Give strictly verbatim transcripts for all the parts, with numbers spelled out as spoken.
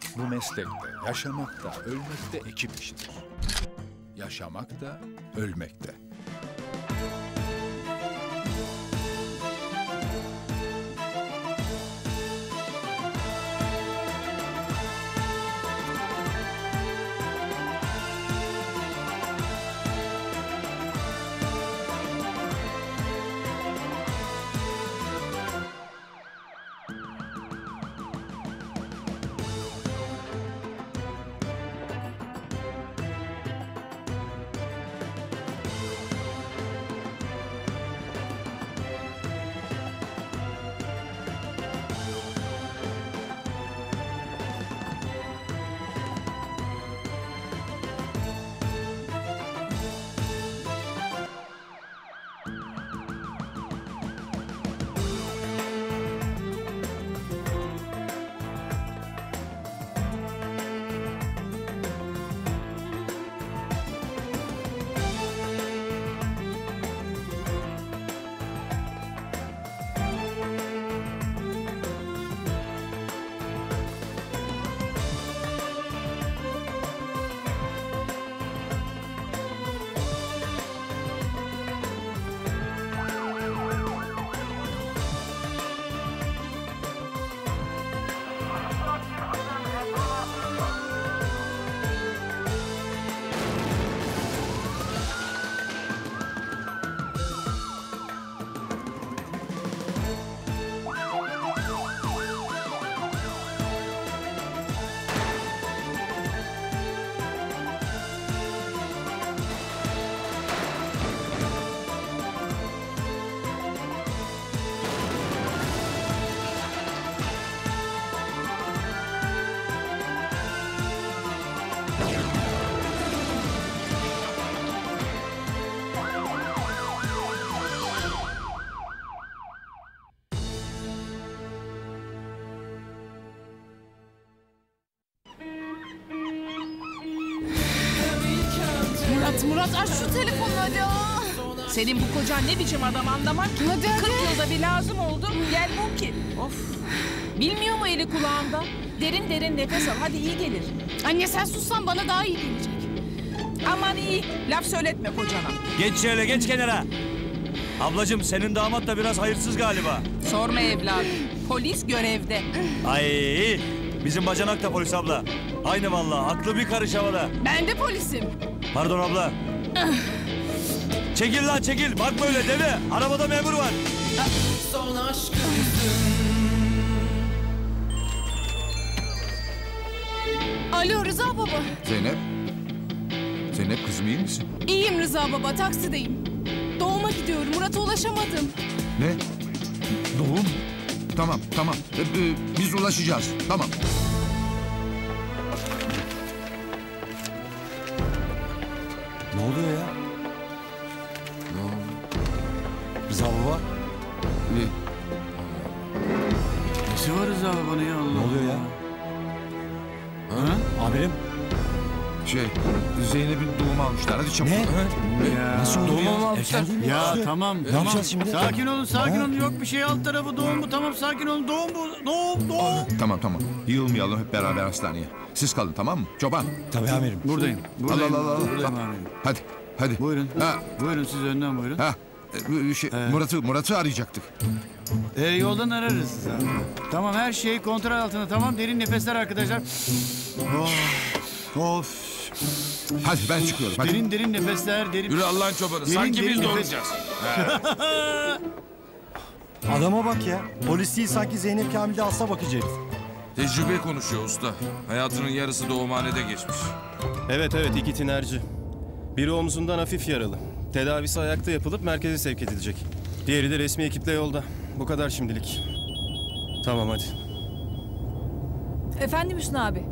Bu meslekte, yaşamak da, ölmek de ekip işidir. Yaşamak da, ölmek de. Murat, Murat aç şu telefonu hadi. Senin bu kocan ne biçim adam anlamak ki? Hadi, hadi. kırk yılda bir lazım oldu. Gel bul ki. Of. Bilmiyor mu eli kulağında? Derin derin nefes al. Hadi iyi gelir. Anne sen sussan bana daha iyi gelecek. Aman iyi. Laf söyletme kocana. Geç şöyle geç kenara. Ablacığım senin damat da biraz hayırsız galiba. Sorma evladım. Polis görevde. Ay bizim bacanak da polis abla. Aynı vallahi aklı bir karış havada. Ben de polisim. Pardon abla. Çekil lan çekil. Bakma öyle deme. Arabada memur var. Son aşkımsın. Alo Rıza baba. Zeynep. Zeynep kızım iyi misin? İyiyim Rıza baba, taksideyim. Doğuma gidiyorum, Murat'a ulaşamadım. Ne? Doğum? Tamam, tamam. Ee, e, biz ulaşacağız. Tamam. Ne oluyor ya? Ne oldu? Rıza baba. Ne? Nesi var Rıza babanın ya Allah? Ne oluyor ya? Ha? Amirim. Şey, Zeynep'in doğumu almışlar. Hadi çabuk. Ne? Ya. Nasıl oldu Doğum ya? mu almışlar? Ya tamam. Ne tamam. yapacağız şimdi? Sakin olun, sakin Ha? olun. Yok bir şey, alt tarafı doğum bu. Tamam, sakin olun. Doğum bu. Doğum, doğum. Tamam, tamam. Yığılmayalım hep beraber hastaneye. Siz kalın, tamam mı? Çoban. Tabii amirim. Buradayım. Buradayım. Al, al, al, al. Buradayım Bak. amirim. Hadi, hadi. Buyurun. Ha, Buyurun siz önden buyurun. ha. Ee, Şey, Ee. Murat'ı, Murat'ı arayacaktık. Ee, yoldan ararız abi. Tamam, her şey kontrol altında. Tamam, derin nefesler arkadaşlar. Of. Of. Hadi ben çıkıyorum. Hadi. Derin derin nefesler. Derin... Yürü Allah'ın çobanı. Derin, Sanki derin biz de nefes- olacağız. Adama bak ya. Polis değil sanki Zeynep Kamil'de hasta bakıcı herif. Tecrübe konuşuyor usta. Hayatının yarısı doğumhanede geçmiş. Evet evet iki tinerci. Biri omzundan hafif yaralı. Tedavisi ayakta yapılıp merkeze sevk edilecek. Diğeri de resmi ekiple yolda. Bu kadar şimdilik. Tamam hadi. Efendim Hüsnü abi.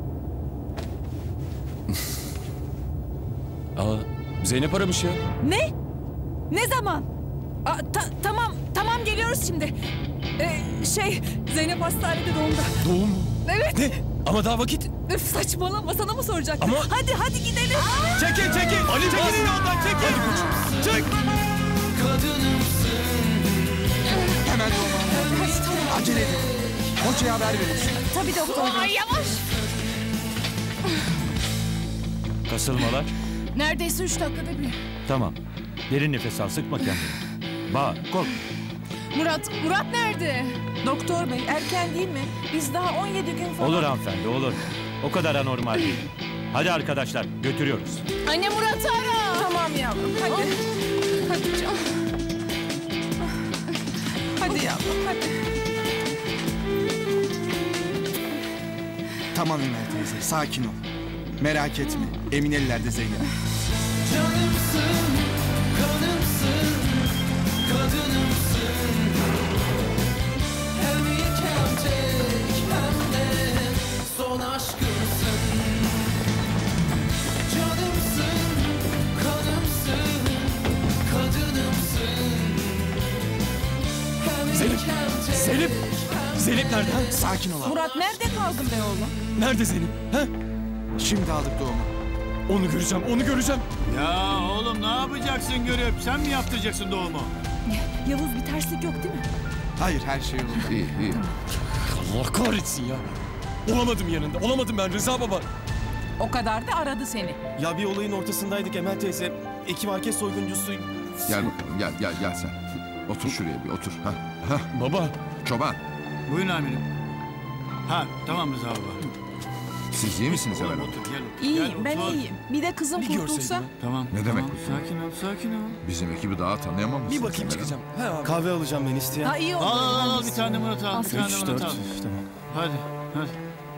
Aa, Zeynep aramış ya. Ne? Ne zaman? Aa, ta- tamam, tamam geliyoruz şimdi. Ee, şey, Zeynep hastanede doğumda. Doğum mu? Evet. Ne? Ama daha vakit. Öf, saçmalama, sana mı soracaktım? Ama- Hadi, hadi gidelim. Çekil çekil. Ali çekil yoldan çekil. Çık. Kadınımsın. Hemen doğum. Acele edin. Hocaya haber verin. Tabii doktor. Ay yavaş. Kasılmalar. Neredeyse üç dakikada bir. Tamam. Derin nefes al, sıkma kendini. Bağır, kork. Murat, Murat nerede? Doktor bey erken değil mi? Biz daha on yedi gün falan... Olur hanımefendi, olur. O kadar anormal değil. Hadi arkadaşlar, götürüyoruz. Anne Murat'ı ara. Tamam yavrum hadi. Hadi canım. Hadi yavrum hadi. Tamam Emel teyze, sakin ol. Merak etme, emin ellerde Zeynep. Canımsın, kanımsın, kadınımsın. Hem ilk hem tek hem de son aşkımsın. Canımsın, kanımsın, kadınımsın. Hem ilk hem tek Zeynep! Zeynep nerede? Ha? Sakin ol abi. Murat nerede kaldın be oğlum? Nerede Zeynep? Ha? Şimdi aldık doğumu. Onu göreceğim, onu göreceğim. Ya oğlum ne yapacaksın görüp? Sen mi yaptıracaksın doğumu? Yavuz bir terslik yok değil mi? Hayır, her şey yolunda. İyi iyi. Allah kahretsin ya. Olamadım yanında, olamadım ben Rıza baba. O kadar da aradı seni. Ya bir olayın ortasındaydık Emel teyze. İki market soyguncusu. Gel bakalım gel gel gel sen. Otur şuraya bir otur. Ha, ha. Baba. Çoban Buyurun amirim. Ha tamam Rıza baba. siz iyi misiniz Oğlum Emel? otur gel. otur. İyiyim Gel, ben otur. iyiyim. Bir de kızım Bir kurtulsa. görseydin. Tamam. Ne tamam. demek bu? Sakin ol, sakin ol. Bizim ekibi daha tanıyamam mısın? Bir bakayım çıkacağım. He abi. Kahve alacağım ben isteyen. Ha iyi oldu. Al al al bir tane Murat al. Bir Al. tane Üç, Murat dört. al. Tamam. Hadi hadi.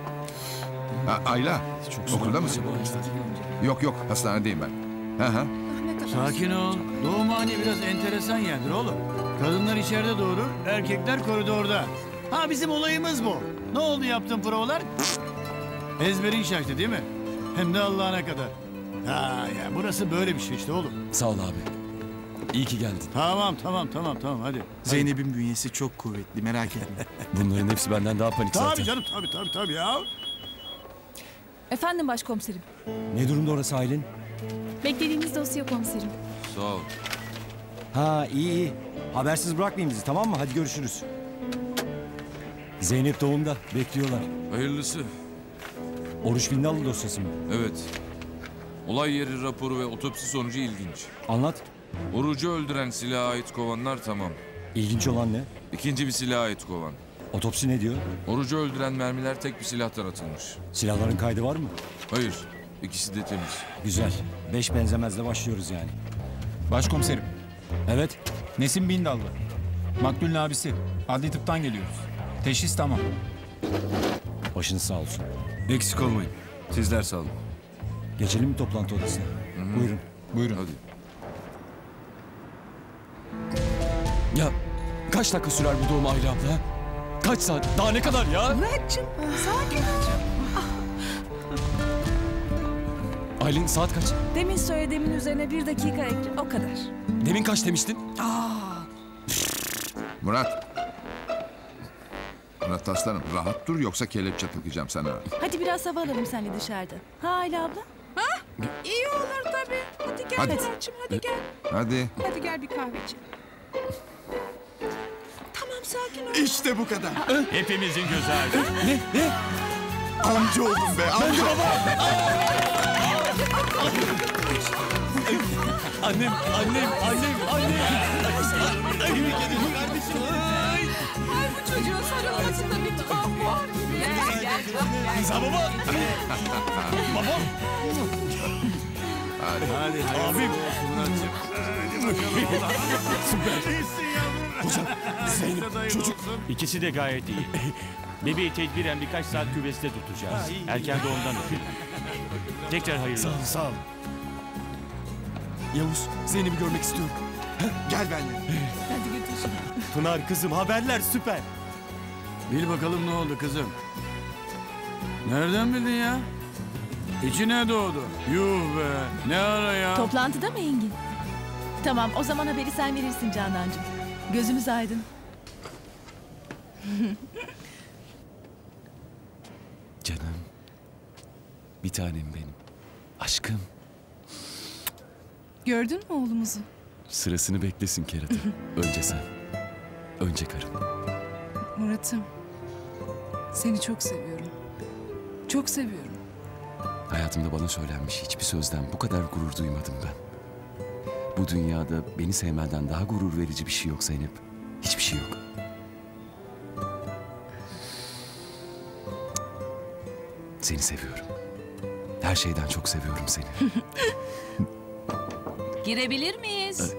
Ha, Ayla okulda mısın? Yok yok hastanedeyim ben. Ha ha. Sakin ol. Doğumhane biraz enteresan yerdir oğlum. Kadınlar içeride doğurur, erkekler koridorda. Ha bizim olayımız bu. Ne oldu yaptığın provalar? Ezberin şaştı değil mi? Hem de Allah'ına kadar. Ha ya burası böyle bir şey işte oğlum. Sağ ol abi. İyi ki geldin. Tamam tamam tamam tamam hadi. Zeynep'in bünyesi çok kuvvetli, merak etme. Bunların hepsi benden daha panik Tabii zaten. canım tabii tabii tabii ya. Efendim başkomiserim. Ne durumda orası Aylin? Beklediğiniz dosya komiserim. Sağ ol. Ha iyi iyi. Habersiz bırakmayın bizi, tamam mı? Hadi görüşürüz. Zeynep doğumda, bekliyorlar. Hayırlısı. Oruç Bindalı dosyası mı? Evet. Olay yeri raporu ve otopsi sonucu ilginç. Anlat. Orucu öldüren silaha ait kovanlar tamam. İlginç olan ne? İkinci bir silaha ait kovan. Otopsi ne diyor? Orucu öldüren mermiler tek bir silahtan atılmış. Silahların kaydı var mı? Hayır. İkisi de temiz. Güzel. Beş benzemezle başlıyoruz yani. Başkomiserim, Evet. Nesim Bindallı. Maktulün abisi. Adli tıptan geliyoruz. Teşhis tamam. Başınız sağ olsun. Eksik olmayın. Sizler sağ olun. Geçelim mi toplantı odasına? Buyurun. Buyurun. Hadi. Ya kaç dakika sürer bu doğum Ayla abla? Ha? Kaç saat? Daha ne kadar ya? Murat'cığım sakin ol. Aylin saat kaç? Demin söylediğimin üzerine bir dakika ekle o kadar. Demin kaç demiştin? Murat. Murat aslanım rahat dur yoksa kelepçe takacağım sana. Hadi biraz hava alalım seninle dışarıda. Ha Ayla abla? İyi olur tabii. Hadi gel Hadi. Murat'cığım hadi gel. Hadi. Hadi gel bir kahve içelim. Tamam sakin ol. İşte bu kadar. Hepimizin gözü aydın. Amca oldum be, amca. Annem, annem, annem, annem. Ay bu çocuğun sarılmasında bir tuhaf var. Gel gel gel. Rıza baba. Baba. Hadi hadi. Abim. Murat'cığım. Hocam, Zeynep, çocuk. İkisi de gayet iyi. Bebeği tedbiren birkaç saat küveste tutacağız. Erken doğumdan ötürü. Tekrar hayırlı Sağ ol, olsun. sağ ol. Yavuz, Zeynep'i görmek istiyorum. Gel benimle. Hadi götür şunu. Pınar kızım haberler süper. Bil bakalım ne oldu kızım. Nereden bildin ya? İçine doğdu. Yuh be. Ne ara ya? Toplantıda mı Engin? Tamam o zaman haberi sen verirsin Canancığım. Gözümüz aydın. Canım. Bir tanem benim. Aşkım. Gördün mü oğlumuzu? Sırasını beklesin kerata. Önce sen. Önce karım. Murat'ım. Seni çok seviyorum. Çok seviyorum. Hayatımda bana söylenmiş hiçbir sözden bu kadar gurur duymadım ben. Bu dünyada beni sevmenden daha gurur verici bir şey yok Zeynep. Hiçbir şey yok. Seni seviyorum. Her şeyden çok seviyorum seni. Girebilir miyiz?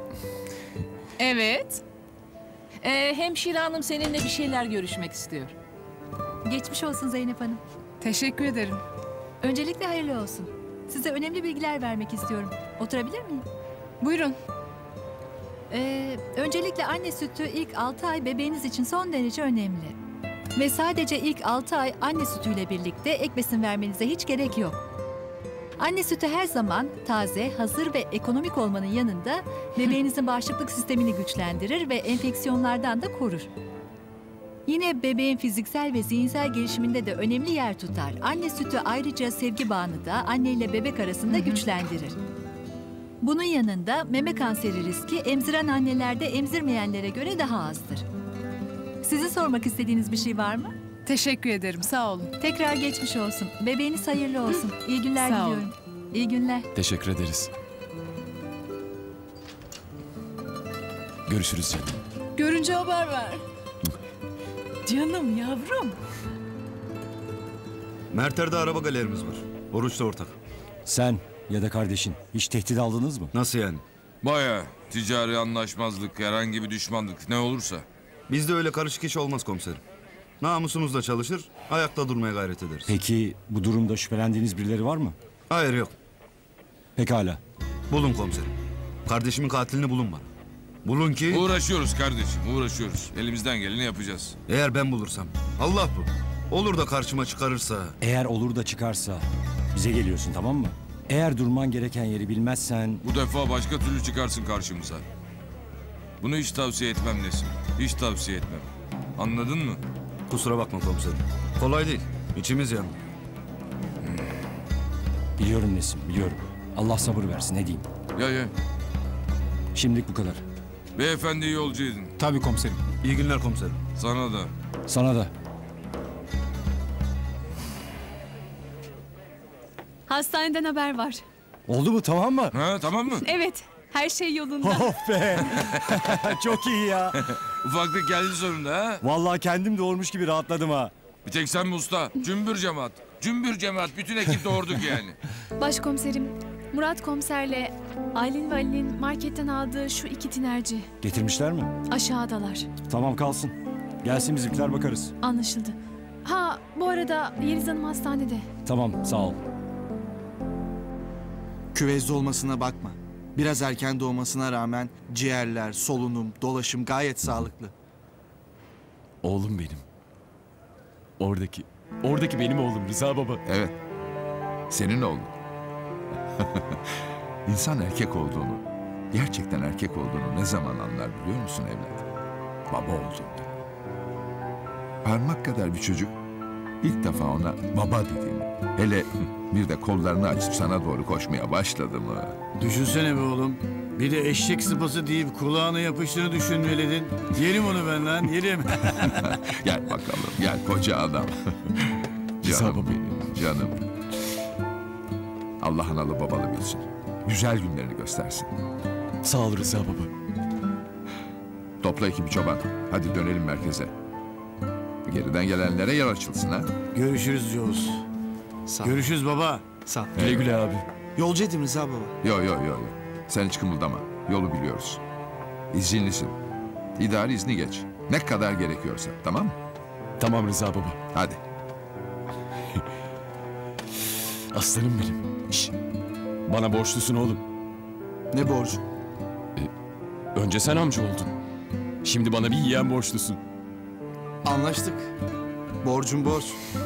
Evet. Ee, hemşire hanım seninle bir şeyler görüşmek istiyor. Geçmiş olsun Zeynep Hanım. Teşekkür ederim. Öncelikle hayırlı olsun. Size önemli bilgiler vermek istiyorum. Oturabilir miyim? Buyurun. Ee, öncelikle anne sütü ilk altı ay bebeğiniz için son derece önemli. Ve sadece ilk altı ay anne sütüyle birlikte ek besin vermenize hiç gerek yok. Anne sütü her zaman taze, hazır ve ekonomik olmanın yanında bebeğinizin bağışıklık sistemini güçlendirir ve enfeksiyonlardan da korur. Yine bebeğin fiziksel ve zihinsel gelişiminde de önemli yer tutar. Anne sütü ayrıca sevgi bağını da anne ile bebek arasında güçlendirir. Bunun yanında meme kanseri riski emziren annelerde emzirmeyenlere göre daha azdır. Sizi sormak istediğiniz bir şey var mı? Teşekkür ederim. Sağ olun. Tekrar geçmiş olsun. Bebeğiniz hayırlı olsun. İyi günler Sağ olun. diliyorum. İyi günler. Teşekkür ederiz. Görüşürüz canım. Görünce haber ver. Canım yavrum. Merter'de araba galerimiz var. Oruç da ortak. Sen ya da kardeşin hiç tehdit aldınız mı? Nasıl yani? Baya ticari anlaşmazlık, herhangi bir düşmanlık ne olursa. Bizde öyle karışık iş olmaz komiserim. Namusumuzla çalışır, ayakta durmaya gayret ederiz. Peki bu durumda şüphelendiğiniz birileri var mı? Hayır yok. Pekala. Bulun komiserim. Kardeşimin katilini bulun bana. Bulun ki... Uğraşıyoruz kardeşim, uğraşıyoruz. Elimizden geleni yapacağız. Eğer ben bulursam, Allah bu. Olur da karşıma çıkarırsa... Eğer olur da çıkarsa bize geliyorsun, tamam mı? Eğer durman gereken yeri bilmezsen... Bu defa başka türlü çıkarsın karşımıza. Bunu hiç tavsiye etmem Nesim. Hiç tavsiye etmem. Anladın mı? Kusura bakma komiserim. Kolay değil. İçimiz yandı. Biliyorum Nesim, biliyorum. Allah sabır versin, ne diyeyim. Ya ya. Şimdilik bu kadar. Beyefendi yolcuydun. Tabii komiserim. İyi günler komiserim. Sana da. Sana da. Hastaneden haber var. Oldu mu, tamam mı? Ha, tamam mı? Evet. Her şey yolunda. Of be! Çok iyi ya. Ufaklık geldi sonunda ha? Vallahi kendim doğurmuş gibi rahatladım ha. Bir tek sen mi usta? Cümbür cemaat. Cümbür cemaat. Bütün ekip doğurduk yani. Başkomiserim, Murat komiserle Aylin ve Ali'nin marketten aldığı şu iki tinerci Getirmişler mi? aşağıdalar. Tamam, kalsın. Gelsin bizimkiler, bakarız. Anlaşıldı. Ha, bu arada Yeliz Hanım hastanede. Tamam, sağ ol. Küvezde olmasına bakma. Biraz erken doğmasına rağmen ciğerler, solunum, dolaşım gayet sağlıklı. Oğlum benim. Oradaki, oradaki benim oğlum Rıza baba. Evet. Senin oğlun. İnsan erkek olduğunu, gerçekten erkek olduğunu ne zaman anlar biliyor musun evladım? Baba olduğunda. Parmak kadar bir çocuk ilk defa ona baba dediğini, hele bir de kollarını açıp sana doğru koşmaya başladı mı? Düşünsene be oğlum. Bir de eşek sıpası deyip kulağına yapıştığını düşünmeliydin. Yerim onu ben lan, yerim. Gel bakalım, gel koca adam. Canım benim, canım. Allah analı babalı bilsin. Güzel günlerini göstersin. Sağ ol Rıza baba. Topla ekibi çoban. Hadi dönelim merkeze. Geriden gelenlere yer açılsın ha. Görüşürüz Yavuz. Sağ ol. Görüşürüz baba. Sağ ol. Güle güle abi. Yolcu edeyim Rıza baba. Yo yo yo yo. Sen hiç kımıldama. Yolu biliyoruz. İzinlisin. İdari izni geç. Ne kadar gerekiyorsa. Tamam mı? Tamam Rıza baba. Hadi. Aslanım benim. Şş, bana borçlusun oğlum. Ne borcu? Önce sen amca oldun. Şimdi bana bir yeğen borçlusun. Anlaştık. Borcum borç.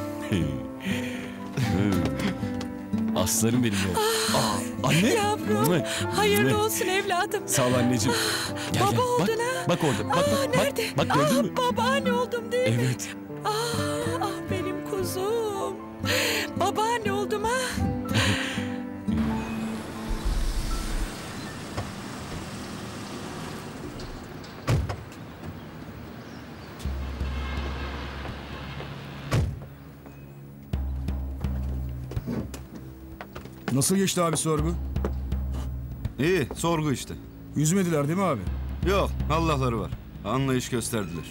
Aslanım benim ya. Aa, anne. Yavrum. Ne? Hayırlı Ne? olsun evladım. Sağ ol anneciğim. Gel, Baba gel. oldun Bak, ha. bak orada. Bak, Aa, bak, nerede? bak, bak gördün Aa, mü? babaanne oldum değil mi? Evet. Ah, ah benim kuzum. Babaanne oldum ha. Nasıl geçti abi sorgu? İyi, sorgu işte. Yüzmediler değil mi abi? Yok, Allah'ları var. Anlayış gösterdiler.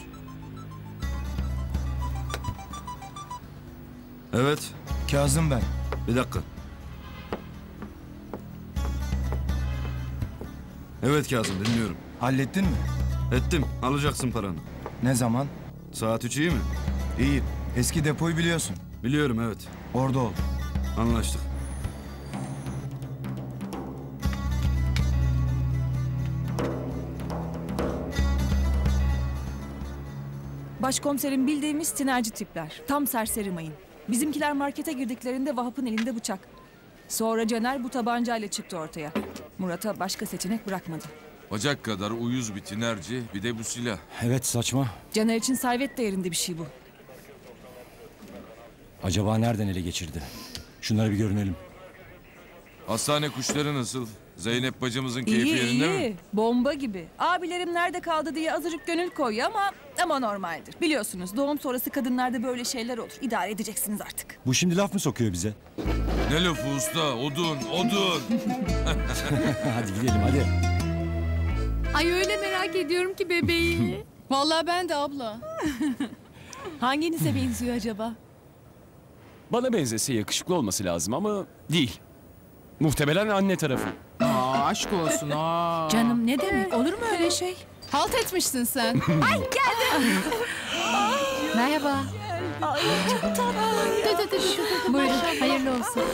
Evet. Kazım ben. Bir dakika. Evet Kazım, dinliyorum. Hallettin mi? Ettim, alacaksın paranı. Ne zaman? Saat üç iyi mi? İyi. Eski depoyu biliyorsun. Biliyorum, evet. Orada ol. Anlaştık. Başkomiserim bildiğimiz tinerci tipler. Tam serseri mayın. Bizimkiler markete girdiklerinde Vahap'ın elinde bıçak. Sonra Caner bu tabancayla çıktı ortaya. Murat'a başka seçenek bırakmadı. Bacak kadar uyuz bir tinerci, bir de bu silah. Evet, saçma. Caner için servet değerinde bir şey bu. Acaba nereden ele geçirdi? Şunları bir görünelim. Hastane kuşları nasıl? Zeynep bacımızın keyfi İyi yerinde iyi. mi? Bomba gibi. Abilerim nerede kaldı diye azıcık gönül koyuyor ama ama normaldir. Biliyorsunuz doğum sonrası kadınlarda böyle şeyler olur. İdare edeceksiniz artık. Bu şimdi laf mı sokuyor bize? Ne lafı usta? Odun, odun. Hadi gidelim hadi. Ay öyle merak ediyorum ki bebeği. Vallahi ben de abla. Hanginize benziyor acaba? Bana benzese yakışıklı olması lazım ama değil. Muhtemelen anne tarafı. Aa, aşk olsun aa. Canım ne demek? Olur mu öyle şey? Halt etmişsin sen. Ay geldim. Merhaba. Ay çok tatlı. Dur dur dur. dur. Buyurun hayırlı olsun.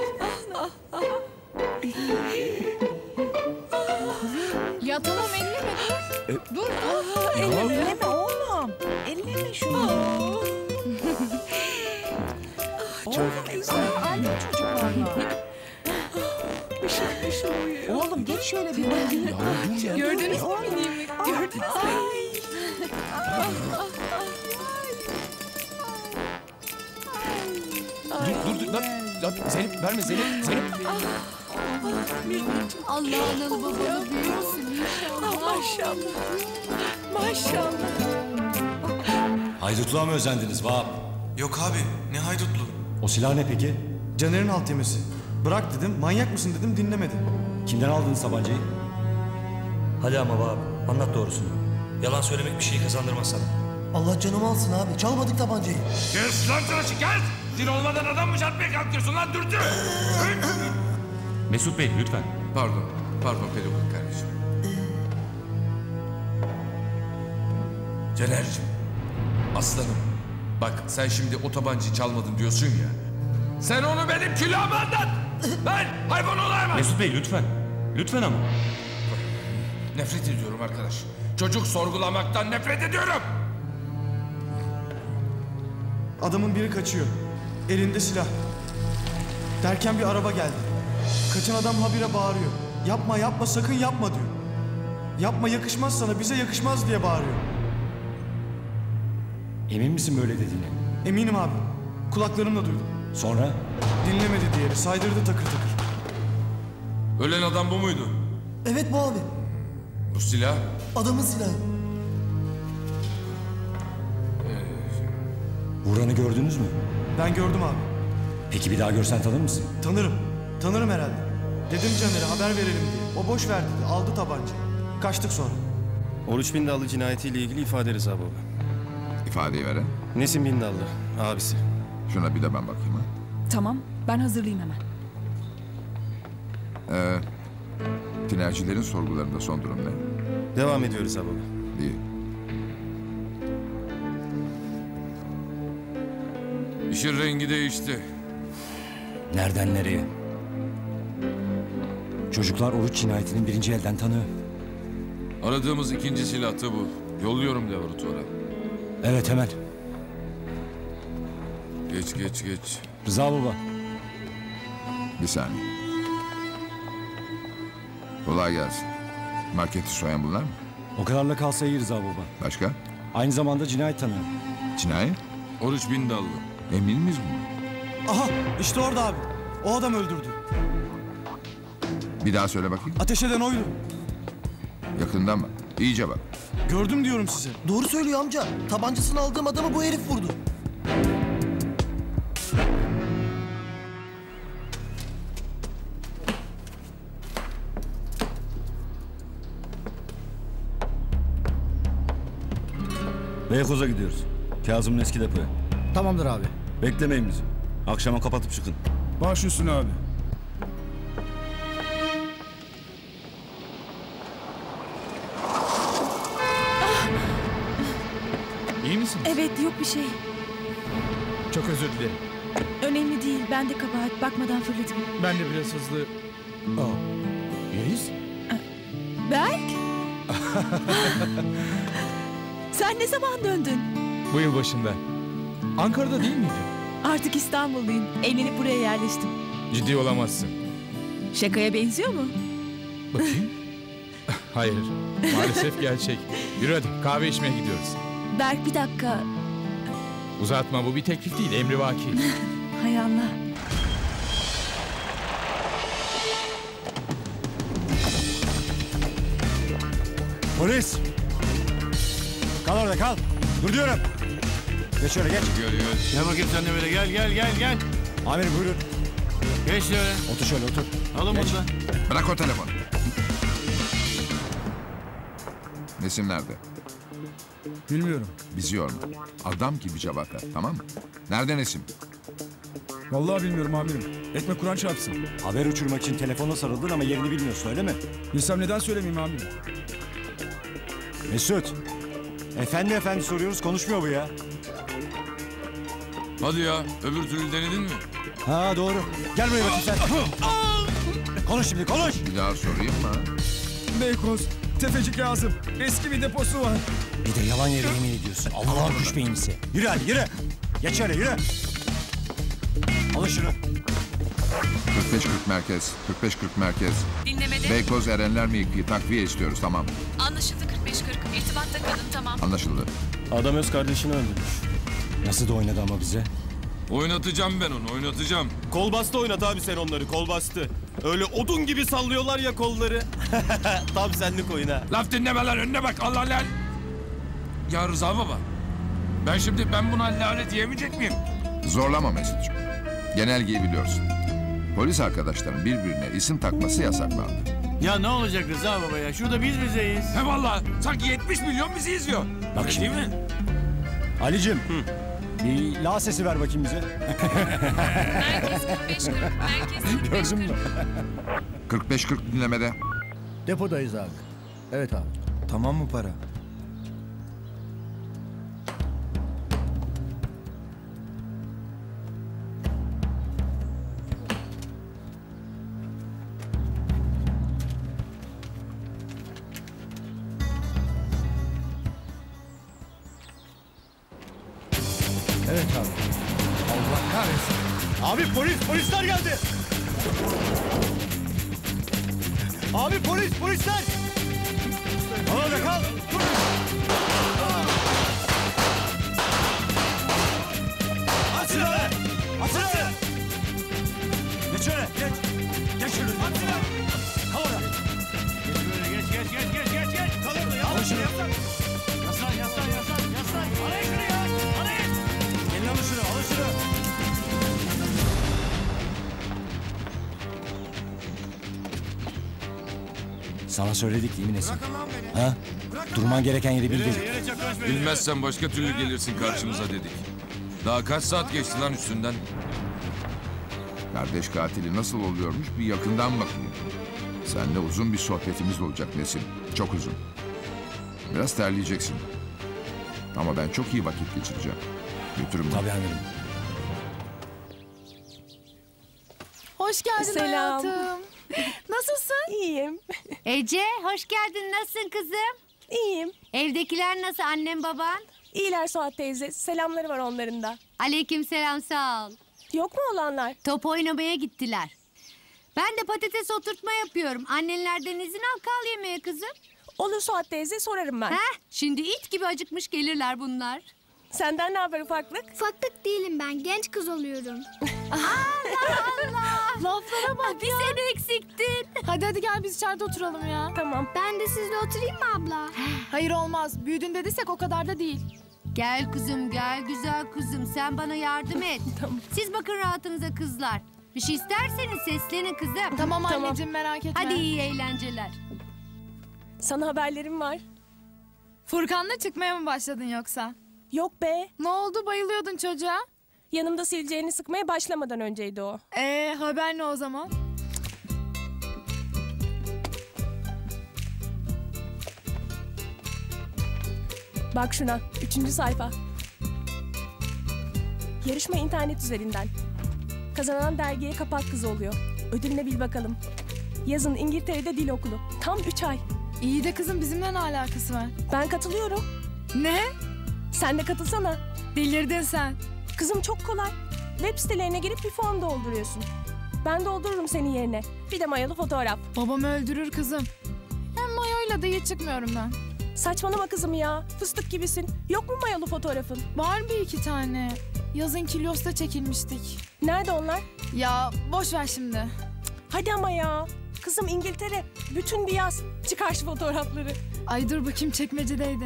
Ya tamam elleme dur. E, dur. Aa, elleme oğlum. Elleme şunu. Çok güzel. Aynı çocuklarla. Oğlum geç şöyle bir bakayım. Gördünüz mü miniğimi? Gördünüz mü? Dur dur dur. Lan, lan, Zeynep verme Zeynep. Zeynep. Allah analı babalı büyürsün inşallah. Maşallah. Maşallah. Haydutluğa mı özendiniz Vahap? Yok abi, ne haydutlu? O silah ne peki? Caner'in alt yemesi. Bırak dedim, manyak mısın dedim, dinlemedi. Kimden aldınız tabancayı? Hadi ama Vahap, anlat doğrusunu. Yalan söylemek bir şey kazandırmaz sana. Allah canımı alsın abi. Çalmadık tabancayı. Kes lan tıraşı kes! Zil olmadan adam mı çarpmaya kalkıyorsun lan dürtü? Mesut Bey lütfen. Pardon, pardon pedagog kardeşim. Caner'cim, aslanım. Bak sen şimdi o tabancayı çalmadın diyorsun ya. Sen onu benim külahıma anlat! Ben hayvan olayım! Mesut Bey lütfen. Lütfen ama. Nefret ediyorum arkadaş. Çocuk sorgulamaktan nefret ediyorum. Adamın biri kaçıyor. Elinde silah. Derken bir araba geldi. Kaçan adam habire bağırıyor. Yapma yapma sakın yapma diyor. Yapma yakışmaz sana bize yakışmaz diye bağırıyor. Emin misin böyle dediğine? Eminim abi. Kulaklarımla duydum. Sonra? Dinlemedi diğeri. Saydırdı takır takır. Ölen adam bu muydu? Evet bu abi. Bu silah? Adamın silahı. Vuranı gördünüz mü? Ben gördüm abi. Peki bir daha görsen tanır mısın? Tanırım. Tanırım herhalde. Dedim Caner'e haber verelim diye. O boş ver dedi. Aldı tabancayı. Kaçtık sonra. Oruç Bindallı cinayetiyle ilgili ifade Rıza baba. İfadeyi veren? Nesim Bindallı, abisi. Şuna bir de ben bakayım ha. Tamam ben hazırlayayım hemen. Ee, tinercilerin sorgularında son durum ne? Devam ediyoruz baba. İyi. İşin rengi değişti. Nereden nereye? Çocuklar Oruç cinayetinin birinci elden tanığı. Aradığımız ikinci silah da bu. Yolluyorum laboratuvara. Evet hemen. Geç geç geç. Rıza baba. Bir saniye. Kolay gelsin. Marketi soyan bunlar mı? O kadarla kalsa iyi Rıza baba. Başka? Aynı zamanda cinayet tanığı. Cinayet? Oruç Bindallı. Emin miyiz bunu? Aha işte orada abi. O adam öldürdü. Bir daha söyle bakayım. Ateş eden oydu. Yakından bak. İyice bak. Gördüm diyorum size. Doğru söylüyor amca. Tabancasını aldığım adamı bu herif vurdu. Beykoz'a gidiyoruz. Kazım'ın eski depoya. Tamamdır abi. Beklemeyin bizi. Akşama kapatıp çıkın. Baş üstüne abi. İyi misin? Evet, yok bir şey. Çok özür dilerim. Önemli değil. Ben de kabahat. Bakmadan fırladım. Ben de biraz hızlı... Aa, Yeliz? Berk? Sen ne zaman döndün? Bu yıl başında. Ankara'da değil miydin? Artık İstanbul'dayım. Evlenip buraya yerleştim. Ciddi olamazsın. Şakaya benziyor mu? Bakayım. Hayır. Maalesef gerçek. Yürü hadi kahve içmeye gidiyoruz. Berk bir dakika. Uzatma, bu bir teklif değil, emrivaki. Hay Allah. Polis! Kal orada kal. Dur diyorum. Geç şöyle geç. Gel bakayım sen de böyle gel gel gel gel. Amirim buyurun. Geç şöyle. Otur şöyle otur. Alın Geç. burada. Bırak o telefonu. Nesim nerede? Bilmiyorum. Bizi yorma. Adam gibi cevap ver, tamam mı? Nerede Nesim? Vallahi bilmiyorum amirim. Ekmek Kur'an çarpsın. Haber uçurmak için telefona sarıldın ama yerini bilmiyorsun öyle mi? Bilsem neden söylemeyeyim amirim? Mesut. Efendi efendi soruyoruz konuşmuyor bu ya. Hadi ya, öbür türlü denedin mi? Ha doğru. Gel buraya bakayım sen. Konuş şimdi konuş. Bir daha sorayım mı? Beykoz, Tefeci Kazım. Eski bir deposu var. Bir de yalan yere yemin ediyorsun. Allah'ın kuş beyinlisi. Yürü hadi yürü. Geç şöyle yürü. Alın şunu. kırk beş kırk merkez, kırk beş kırk merkez. Dinlemede. Beykoz Erenler mevkii takviye istiyoruz, tamam. Anlaşıldı kırk beş kırk. İrtibatta kalın, tamam. Anlaşıldı. Adam öz kardeşini öldürmüş. Nasıl da oynadı ama bize. Oynatacağım ben onu, oynatacağım. Kol bastı oynat abi sen onları, kol bastı. Öyle odun gibi sallıyorlar ya kolları. Tam senlik oyun ha. Laf dinleme lan, önüne bak Allah lan. Ya Rıza baba, ben şimdi ben buna lanet yemeyecek miyim? Zorlama Mesut'cum. Genelgeyi biliyorsun. Polis arkadaşların birbirine isim takması yasaklandı. Ya ne olacak Rıza baba ya? Şurada biz bizeyiz. He valla, sanki yetmiş milyon bizi izliyor. Bak Öyle şimdi. değil mi? Ali'cim. Bir la sesi ver bakayım bize. Merkez kırk beş kırk. Merkez kırk beş kırk. Gördün mü? kırk beş kırk dinlemede. Depodayız abi. Evet abi. Tamam mı para? Evet abi. Allah kahretsin. Abi polis, polisler geldi. Abi polis, polisler. Kal orada kal. At silahı. At silahı. Geç şöyle geç. Geç şöyle. At silahı. Kal orada. Geç böyle, geç, geç, geç, geç, geç, geç. Kal orada, Alın şunu. yaslan. Yaslan, yaslan, yaslan, yaslan. Alın şunu ya, alın. Gelin alın şunu alın şunu. Sana söyledik değil mi Nesin? Ha? Durman gereken yeri bil dedik. Bilmezsen başka türlü gelirsin karşımıza dedik. Daha kaç saat geçti lan üstünden? Kardeş katili nasıl oluyormuş bir yakından bakayım. Seninle uzun bir sohbetimiz olacak Nesim. Çok uzun. Biraz terleyeceksin. Ama ben çok iyi vakit geçireceğim. Götürün beni. Tabii amirim. Hoş geldin Selam. hayatım. Nasılsın? İyiyim. Ece hoş geldin. Nasılsın kızım? İyiyim. Evdekiler nasıl, annem baban? İyiler Suat teyze. Selamları var onların da. Aleyküm selam, sağ ol. Yok mu olanlar? Top oynamaya gittiler. Ben de patates oturtma yapıyorum. Annenlerden izin al, kal yemeğe kızım. Olur Suat teyze, sorarım ben. Heh, şimdi it gibi acıkmış gelirler bunlar. Senden ne haber ufaklık? Ufaklık değilim ben. Genç kız oluyorum. Allah Allah. Laflara bak Bir ya. sen eksiktin. Hadi hadi gel biz içeride oturalım ya. Tamam. Ben de sizle oturayım mı abla? Hayır olmaz. Büyüdün dediysek o kadar da değil. Gel kızım gel, güzel kızım, sen bana yardım et. Tamam. Siz bakın rahatınıza kızlar. Bir şey isterseniz seslenin kızım. Tamam, Tamam. anneciğim merak etme. Hadi iyi eğlenceler. Sana haberlerim var. Furkan'la çıkmaya mı başladın yoksa? Yok be. Ne oldu, bayılıyordun çocuğa? Yanımda sileceğini sıkmaya başlamadan önceydi o. Ee, haber ne o zaman? Bak şuna, üçüncü sayfa. Yarışma internet üzerinden. Kazanan dergiye kapak kızı oluyor. Ödülüne bil bakalım. Yazın İngiltere'de dil okulu. Tam üç ay. İyi de kızım, bizimle ne alakası var? Ben katılıyorum. Ne? Sen de katılsana. Delirdin sen. Kızım çok kolay. Web sitelerine girip bir form dolduruyorsun. Ben doldururum senin yerine. Bir de mayalı fotoğraf. Babamı öldürür kızım. Hem mayoyla da hiç çıkmıyorum ben. Saçmalama kızım ya. Fıstık gibisin. Yok mu mayalı fotoğrafın? Var bir iki tane. Yazın Kilyos'ta çekilmiştik. Nerede onlar? Ya boş ver şimdi. Hadi ama ya. Kızım İngiltere. Bütün bir yaz. Çıkar şu fotoğrafları. Ay dur bakayım, çekmecedeydi.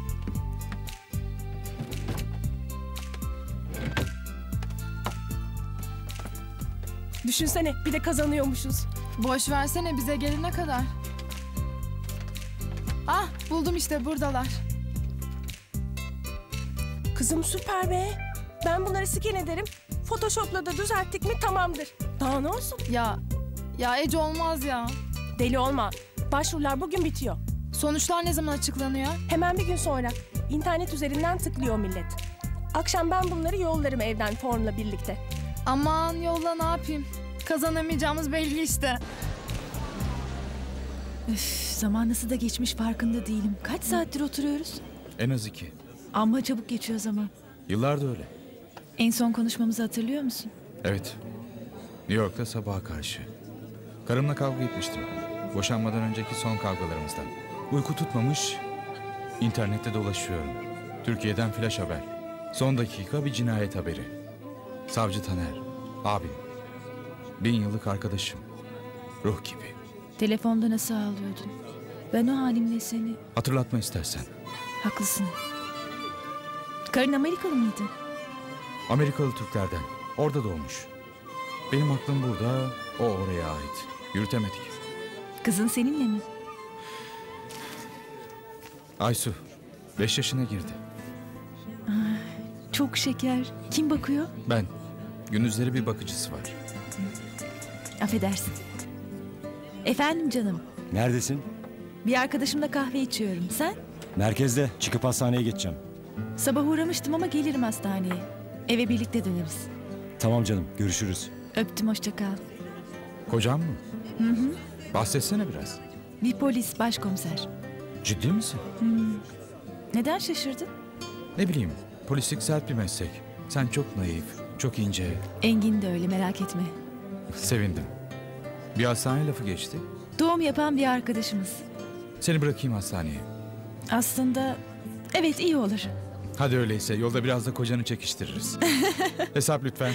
Düşünsene, bir de kazanıyormuşuz. Boş versene, bize gelene kadar. Ah, buldum işte, buradalar. Kızım süper be. Ben bunları scan ederim. Photoshop'la da düzelttik mi tamamdır. Daha ne olsun? Ya, ya Ece olmaz ya. Deli olma. Başvurular bugün bitiyor. Sonuçlar ne zaman açıklanıyor? Hemen bir gün sonra. İnternet üzerinden tıklıyor millet. Akşam ben bunları yollarım evden formla birlikte. Aman yolla, ne yapayım? Kazanamayacağımız belli işte. Üf, zaman nasıl da geçmiş farkında değilim. Kaç saattir oturuyoruz? En az iki. Amma çabuk geçiyor zaman. Yıllar da öyle. En son konuşmamızı hatırlıyor musun? Evet. New York'ta sabaha karşı. Karımla kavga etmiştim. Boşanmadan önceki son kavgalarımızdan. Uyku tutmamış. İnternette dolaşıyorum. Türkiye'den flash haber. Son dakika bir cinayet haberi. Savcı Taner. Abim. Bin yıllık arkadaşım. Ruh gibi. Telefonda nasıl ağlıyordun? Ben o halimle seni... Hatırlatma istersen. Haklısın. Karın Amerikalı mıydı? Amerikalı Türklerden. Orada doğmuş. Benim aklım burada, o oraya ait. Yürütemedik. Kızın seninle mi? Aysu, beş yaşına girdi. Ay, çok şeker. Kim bakıyor? Ben. Gündüzleri bir bakıcısı var. Affedersin. Efendim canım. Neredesin? Bir arkadaşımla kahve içiyorum. Sen? Merkezde. Çıkıp hastaneye geçeceğim. Sabah uğramıştım ama gelirim hastaneye. Eve birlikte döneriz. Tamam canım, görüşürüz. Öptüm, hoşça kal. Kocan mı? Hı hı. Bahsetsene biraz. Bir polis, başkomiser. Ciddi misin? Hı. Neden şaşırdın? Ne bileyim, polislik sert bir meslek. Sen çok naif, çok ince. Engin de öyle, merak etme. Sevindim. Bir hastane lafı geçti. Doğum yapan bir arkadaşımız. Seni bırakayım hastaneye. Aslında evet, iyi olur. Hadi öyleyse, yolda biraz da kocanı çekiştiririz. Hesap lütfen.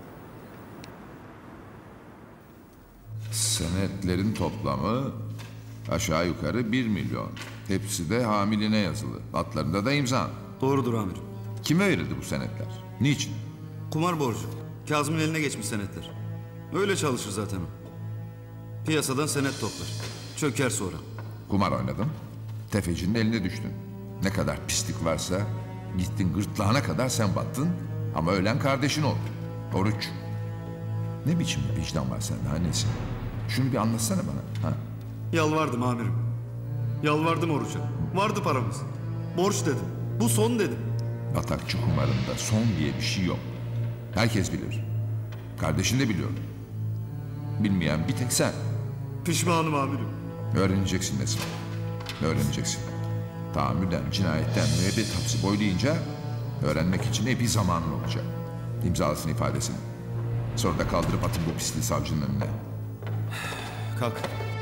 Senetlerin toplamı aşağı yukarı bir milyon. Hepsi de hamiline yazılı. Altlarında da imzan. Doğrudur amirim. Kime verildi bu senetler? Niçin? Kumar borcu. Kazım'ın eline geçmiş senetler. Öyle çalışır zaten o. Piyasadan senet toplar. Çöker sonra. Kumar oynadın. Tefecinin eline düştün. Ne kadar pislik varsa gittin gırtlağına kadar sen battın. Ama ölen kardeşin oldu. Oruç. Ne biçim bir vicdan var sende annesi? Şunu bir anlatsana bana. Ha? Yalvardım amirim. Yalvardım Oruç'a. Vardı paramız. Borç dedim. Bu son dedim. Batakçı kumarında son diye bir şey yok. Herkes bilir. Kardeşin de biliyor. Bilmeyen bir tek sen. Pişmanım amirim. Öğreneceksin Nesin. Öğreneceksin. Tahammüden, cinayetten müebbet hapsi boylayınca öğrenmek için epey zamanın olacak. İmzalasın ifadesini. Sonra da kaldırıp atın bu pisliği savcının önüne. Kalk.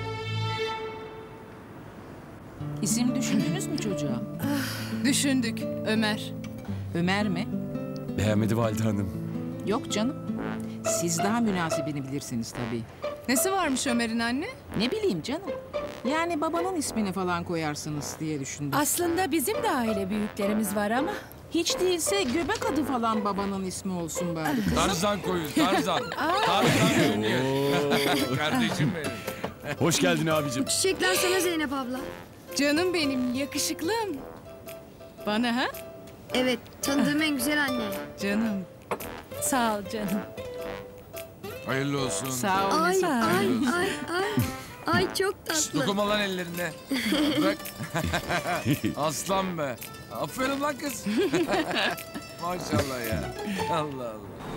İsim düşündünüz mü çocuğa? Düşündük. Ömer. Ömer mi? Beğenmedi Valide Hanım. Yok canım. Siz daha münasibini bilirsiniz tabii. Nesi varmış Ömer'in anne? Ne bileyim canım. Yani babanın ismini falan koyarsınız diye düşündüm. Aslında bizim de aile büyüklerimiz var ama. Hiç değilse göbek adı falan babanın ismi olsun bari. Tarzan koyun, Tarzan. Tarzan koyun. Kardeşim benim. Hoş geldin abicim. Çiçekler sana Zeynep abla. Canım benim, yakışıklım. Bana ha? Evet, tanıdığım en güzel anne. Canım. Sağ ol canım. Hayırlı olsun. Sağ ol. Ay, Mesut. ay, Hayırlı ay, olsun. ay. Ay çok Şşt, tatlı. dokunma lan ellerine. Bırak. Aslan be. Aferin lan kız. Maşallah ya. Allah Allah.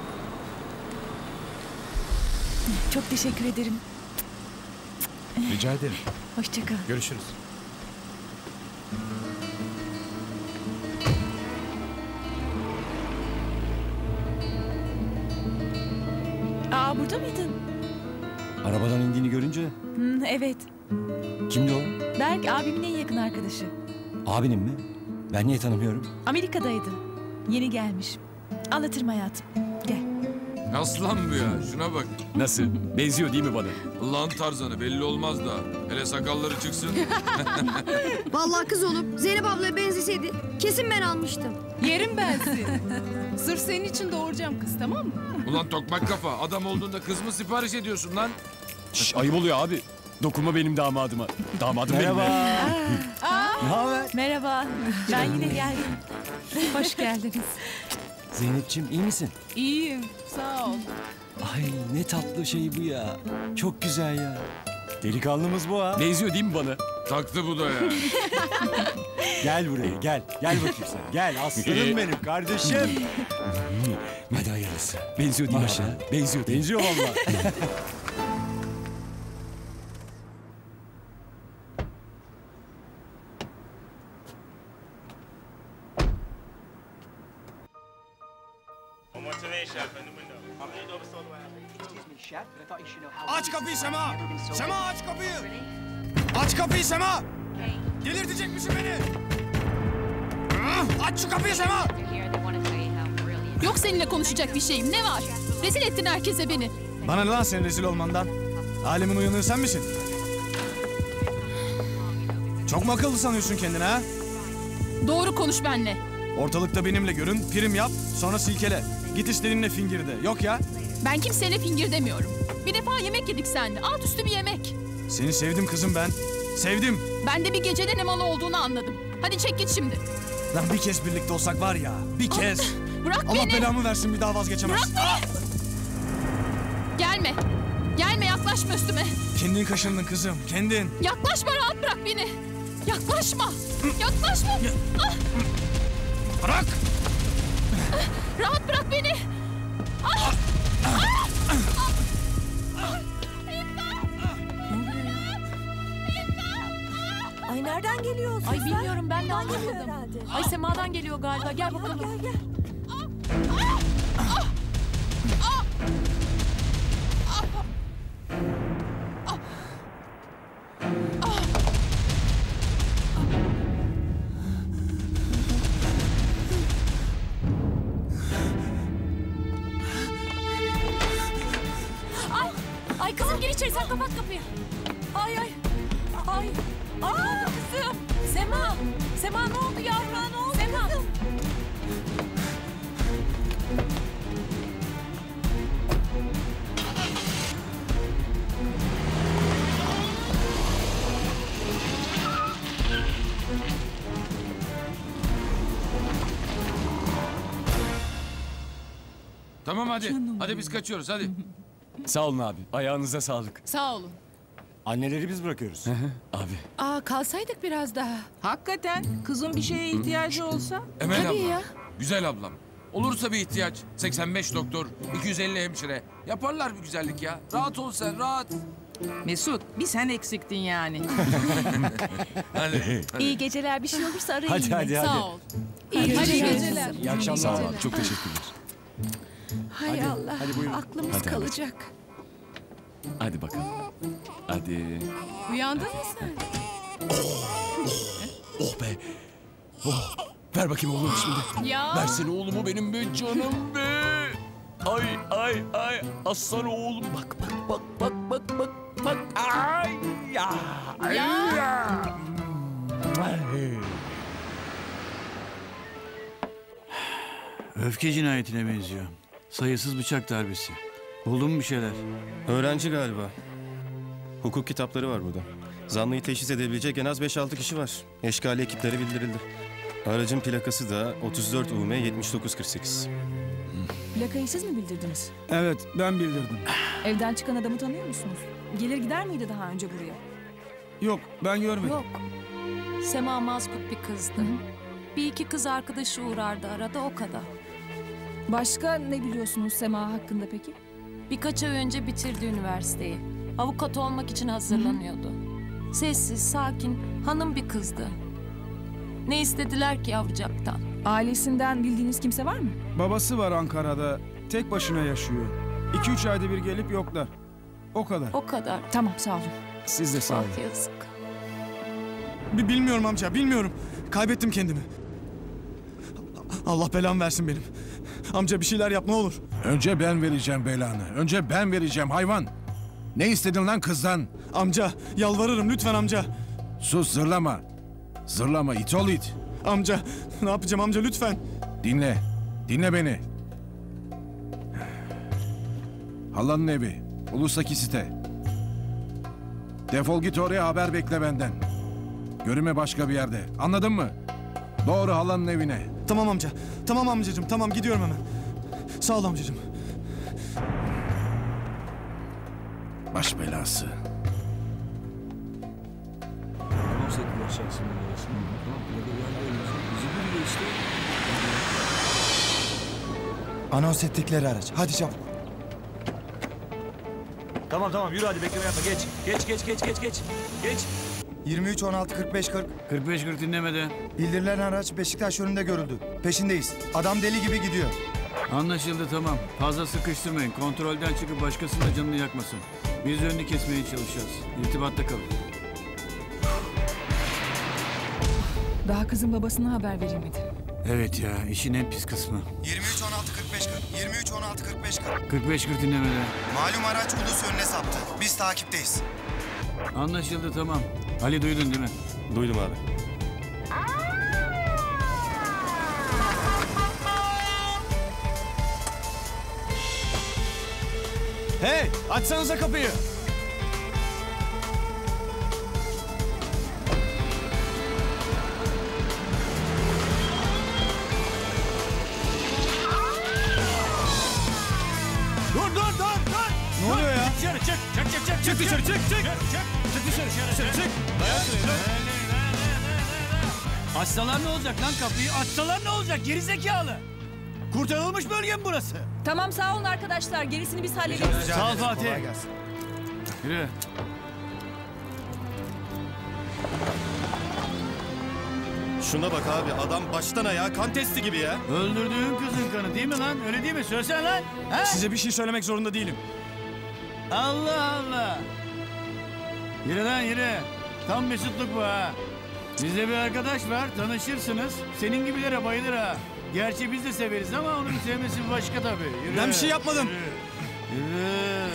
Çok teşekkür ederim. Rica ederim. Hoşça kal. Görüşürüz. Aa, burada mıydın? Arabadan indiğini görünce Hmm, evet. kimdi o? Berk abimin en yakın arkadaşı. Abinin mi? Ben niye tanımıyorum? Amerika'daydı. Yeni gelmiş. Anlatırım hayatım. Gel. Aslan bu ya. Şuna bak. Nasıl? Benziyor değil mi bana? Allah'ın tarzanı belli olmaz da. Hele sakalları çıksın. Vallahi kız olup Zeynep ablaya benzeseydi kesin ben almıştım. Yerim ben seni. Sırf senin için doğuracağım kız, tamam mı? Ulan tokmak kafa. Adam olduğunda kız mı sipariş ediyorsun lan? Şş, ayıp oluyor abi. Dokunma benim damadıma. Damadım Merhaba. benim. Ne haber? Merhaba. Ben yine geldim. Hoş geldiniz. Zeynep'ciğim iyi misin? İyiyim, sağ ol. Ay ne tatlı şey bu ya. Çok güzel ya. Delikanlımız bu ha. Benziyor değil mi bana? Taktı bu da ya. Gel buraya gel. Gel bakayım sen. Gel aslanım benim kardeşim. Hadi hayırlısı. Benziyor değil mi? Maşallah. bana? Benziyor değil mi? Benziyor vallahi. Aç kapıyı Sema! Sema aç kapıyı! Aç kapıyı Sema! Delirtecek misin beni? Aç şu kapıyı Sema! Yok seninle konuşacak bir şeyim. Ne var? Rezil ettin herkese beni. Bana ne lan senin rezil olmandan? Alemin uyanığı sen misin? Çok mu akıllı sanıyorsun kendini ha? Doğru konuş benimle. Ortalıkta benimle görün, prim yap, sonra silkele. Git istediğinle fingirde. Yok ya. Ben kimseyle fingir demiyorum. Bir defa yemek yedik seninle. Alt üstü bir yemek. Seni sevdim kızım ben. Sevdim. Ben de bir gecede ne malı olduğunu anladım. Hadi çek git şimdi. Lan bir kez birlikte olsak var ya, bir kez. Bırak Allah beni. belamı versin bir daha vazgeçemezsin. Bırak beni. Gelme. Gelme, yaklaşma üstüme. Kendin kaşındın kızım, kendin. Yaklaşma, rahat bırak beni. Yaklaşma. Yaklaşma. Ah. Bırak. Rahat bırak beni. Ah. Ah. Ay nereden geliyor? Ay bilmiyorum, ben de anlamadım. Ay Sema'dan geliyor galiba. Gel bakalım. Gel gel. Ay, ay kızım gir içeri, sen kapat kapıyı. Ay ay. Ay. Aa kızım. Sema. Sema ne oldu yavrum? Ne oldu Sema? Kızım? Tamam hadi. Hadi biz kaçıyoruz hadi. Sağ olun abi. Ayağınıza sağlık. Sağ olun. Anneleri biz bırakıyoruz. Abi. Aa, kalsaydık biraz daha. Hakikaten kızın bir şeye ihtiyacı olsa. Emel Tabii abla. ya. Güzel ablam. Olursa bir ihtiyaç. seksen beş doktor, iki yüz elli hemşire. Yaparlar bir güzellik ya. Rahat ol sen rahat. Mesut bir sen eksiktin yani. Hadi. İyi geceler. Bir şey olursa arayın Hadi yine. hadi hadi. Sağ ol. İyi Hadi geceler. geceler. İyi akşamlar. Sağ ol abi. Çok teşekkürler. Hay Hadi, Allah. hadi buyurun. Aklımız Hadi, hadi. kalacak. Hadi bakalım. Hadi. Uyandın mı sen? Oh be. Oh. Ver bakayım oğlum şimdi. Ya. Versene oğlumu benim be canım be. Ay ay ay. Aslan oğlum. Bak bak bak bak bak bak. Bak. Ay ya. Ay ya. Ay. Öfke cinayetine benziyor. Sayısız bıçak darbesi. Buldun mu bir şeyler? Öğrenci galiba. Hukuk kitapları var burada. Zanlıyı teşhis edebilecek en az beş altı kişi var. Eşkali ekiplere bildirildi. Aracın plakası da otuz dört U M yetmiş dokuz kırk sekiz. Plakayı siz mi bildirdiniz? Evet, ben bildirdim. Evden çıkan adamı tanıyor musunuz? Gelir gider miydi daha önce buraya? Yok, ben görmedim. Yok. Sema mazkut bir kızdı. Bir iki kız arkadaşı uğrardı arada, o kadar. Başka ne biliyorsunuz Sema hakkında peki? Birkaç ay önce bitirdi üniversiteyi. Avukat olmak için hazırlanıyordu. Sessiz, sakin, hanım bir kızdı. Ne istediler ki yavrucaktan? Ailesinden bildiğiniz kimse var mı? Babası var Ankara'da. Tek başına yaşıyor. İki üç ayda bir gelip yoklar. O kadar. O kadar. Tamam, sağ olun. Siz de sağ olun. Ah, yazık. Bi- Bilmiyorum amca, bilmiyorum. Kaybettim kendimi. Allah belamı versin benim. Amca bir şeyler yap ne olur. Önce ben vereceğim belanı. Önce ben vereceğim hayvan. Ne istedin lan kızdan? Amca, yalvarırım lütfen amca. Sus, zırlama. Zırlama, it ol it. Amca, ne yapacağım amca lütfen. Dinle, dinle beni. Halanın evi, Ulus'taki site. Defol git oraya, haber bekle benden. Görünme başka bir yerde, anladın mı? Doğru halanın evine. Tamam amca, tamam amcacığım, tamam gidiyorum hemen. Sağ ol amcacığım. Baş belası. Anons ettikleri araç. Hadi çabuk. Tamam tamam yürü hadi bekleme yapma geç. Geç geç geç geç geç. Geç. yirmi üç on altı kırk beş kırk. kırk beş kırk dinlemede. Bildirilen araç Beşiktaş yönünde görüldü. Peşindeyiz. Adam deli gibi gidiyor. Anlaşıldı, tamam. Fazla sıkıştırmayın. Kontrolden çıkıp başkasının da canını yakmasın. Biz önünü kesmeye çalışacağız. İrtibatta kalın. Daha kızın babasına haber verilmedi. Evet ya, işin en pis kısmı. yirmi üç on altı kırk beş kırk. yirmi üç on altı kırk beş kırk. kırk beş kırk dinlemede. Malum araç Ulus yönüne saptı. Biz takipteyiz. Anlaşıldı, tamam. Ali duydun değil mi? Duydum abi. Hey, açsanıza kapıyı. Dur dur dur dur. Ne oluyor ya? Dışarı çık çık çık çık. Çık dışarı çık çık. Çık çık dışarı dışarı çık. Dayan şuraya. Açsalar ne olacak lan kapıyı? Açsalar ne olacak gerizekalı? Kurtarılmış bölge mi burası? Tamam, sağ olun arkadaşlar. Gerisini biz hallederiz. Sağ ol Fatih. Yürü. Şuna bak abi, adam baştan ayağa kan testi gibi ya. Öldürdüğün kızın kanı değil mi lan? Öyle değil mi? Söylesene lan. He? Size bir şey söylemek zorunda değilim. Allah Allah. Yürü lan yürü. Tam mesutluk bu ha. Bizde bir arkadaş var, tanışırsınız. Senin gibilere bayılır ha. Gerçi biz de severiz ama onun sevmesi bir başka tabii. Yürü. Ben bir şey yapmadım. Yürü. Yürü.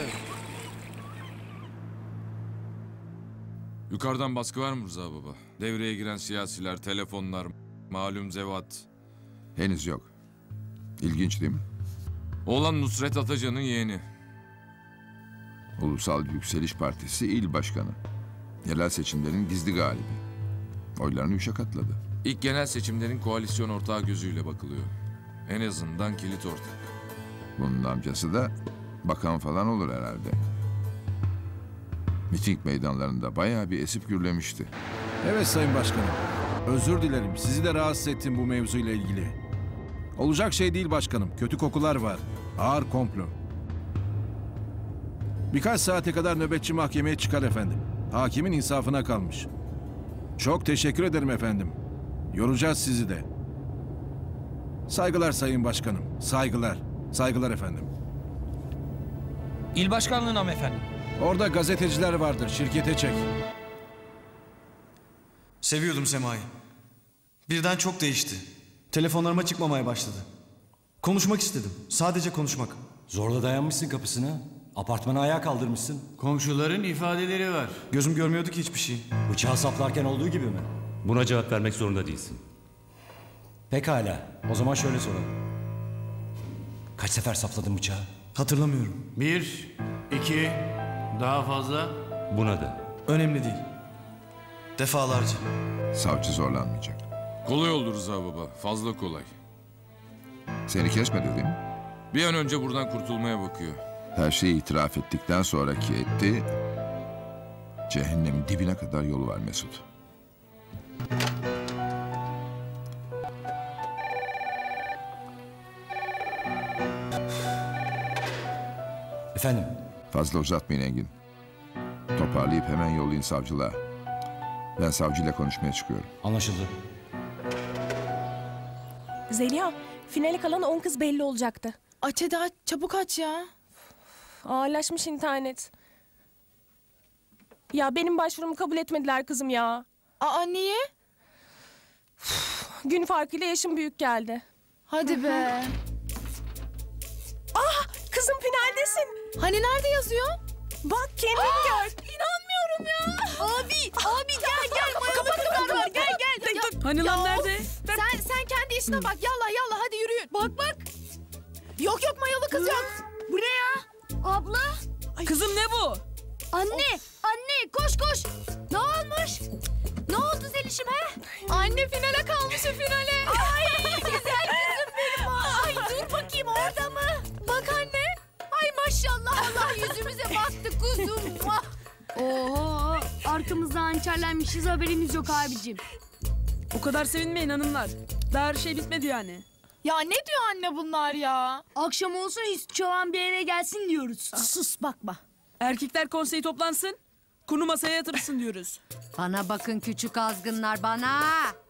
Yukarıdan baskı var mı Rıza baba? Devreye giren siyasiler, telefonlar, malum zevat. Henüz yok. İlginç değil mi? Oğlan Nusret Atacan'ın yeğeni. Ulusal Yükseliş Partisi İl Başkanı. Yerel seçimlerin gizli galibi. Oylarını üçe katladı. İlk genel seçimlerin koalisyon ortağı gözüyle bakılıyor. En azından kilit ortak. Bunun amcası da bakan falan olur herhalde. Miting meydanlarında bayağı bir esip gürlemişti. Evet Sayın Başkanım. Özür dilerim. Sizi de rahatsız ettim bu mevzuyla ilgili. Olacak şey değil başkanım. Kötü kokular var. Ağır komplo. Birkaç saate kadar nöbetçi mahkemeye çıkar efendim. Hakimin insafına kalmış. Çok teşekkür ederim efendim. Yoracağız sizi de. Saygılar Sayın Başkanım. Saygılar. Saygılar efendim. İl başkanlığına mı efendim? Orada gazeteciler vardır. Şirkete çek. Seviyordum Sema'yı. Birden çok değişti. Telefonlarıma çıkmamaya başladı. Konuşmak istedim. Sadece konuşmak. Zorla dayanmışsın kapısına. Apartmanı ayağa kaldırmışsın. Komşuların ifadeleri var. Gözüm görmüyordu ki hiçbir şey. Bıçağı saplarken olduğu gibi mi? Buna cevap vermek zorunda değilsin. Pekala. O zaman şöyle soralım. Kaç sefer sapladın bıçağı? Hatırlamıyorum. Bir, iki, daha fazla. Buna da. Önemli değil. Defalarca. Savcı zorlanmayacak. Kolay olur Rıza baba. Fazla kolay. Seni kesmedi değil mi? Bir an önce buradan kurtulmaya bakıyor. Her şeyi itiraf ettikten sonraki etti... cehennemin dibine kadar yolu var Mesut. Efendim? Fazla uzatmayın Engin. Toparlayıp hemen yollayın savcılığa. Ben savcıyla konuşmaya çıkıyorum. Anlaşıldı. Zeliha, finale kalan on kız belli olacaktı. Aç hadi aç, çabuk aç ya. Ağırlaşmış internet. Ya benim başvurumu kabul etmediler kızım ya. Aa niye? Gün farkıyla yaşım büyük geldi. Hadi be. Ah, kızım finaldesin. Hani nerede yazıyor? Bak kendin gör. İnanmıyorum ya. Abi, abi gel gel. Mayalı kızlar var. Gel gel. Ya, Hani lan nerede? Sen sen kendi işine bak. Yallah yallah hadi yürüyün. Bak bak. Yok yok mayalı kız yok. Bu ne ya? Abla. Kızım ne bu? Anne, anne koş koş. Ne olmuş? Ne oldu Zeliş'im ha? Anne finale kalmışım finale. Ay güzel kızım benim o. Ay dur bakayım orada mı? Bak anne. Ay maşallah Allah yüzümüze baktı kuzum. Oo, arkamızda hançerlenmişiz haberimiz yok abicim. O kadar sevinmeyin hanımlar. Daha her şey bitmedi yani. Ya ne diyor anne bunlar ya? Akşam olsun üst çoğan bir eve gelsin diyoruz. Sus bakma. Erkekler konseyi toplansın. Konu masaya yatırırsın diyoruz. Bana bakın küçük azgınlar bana.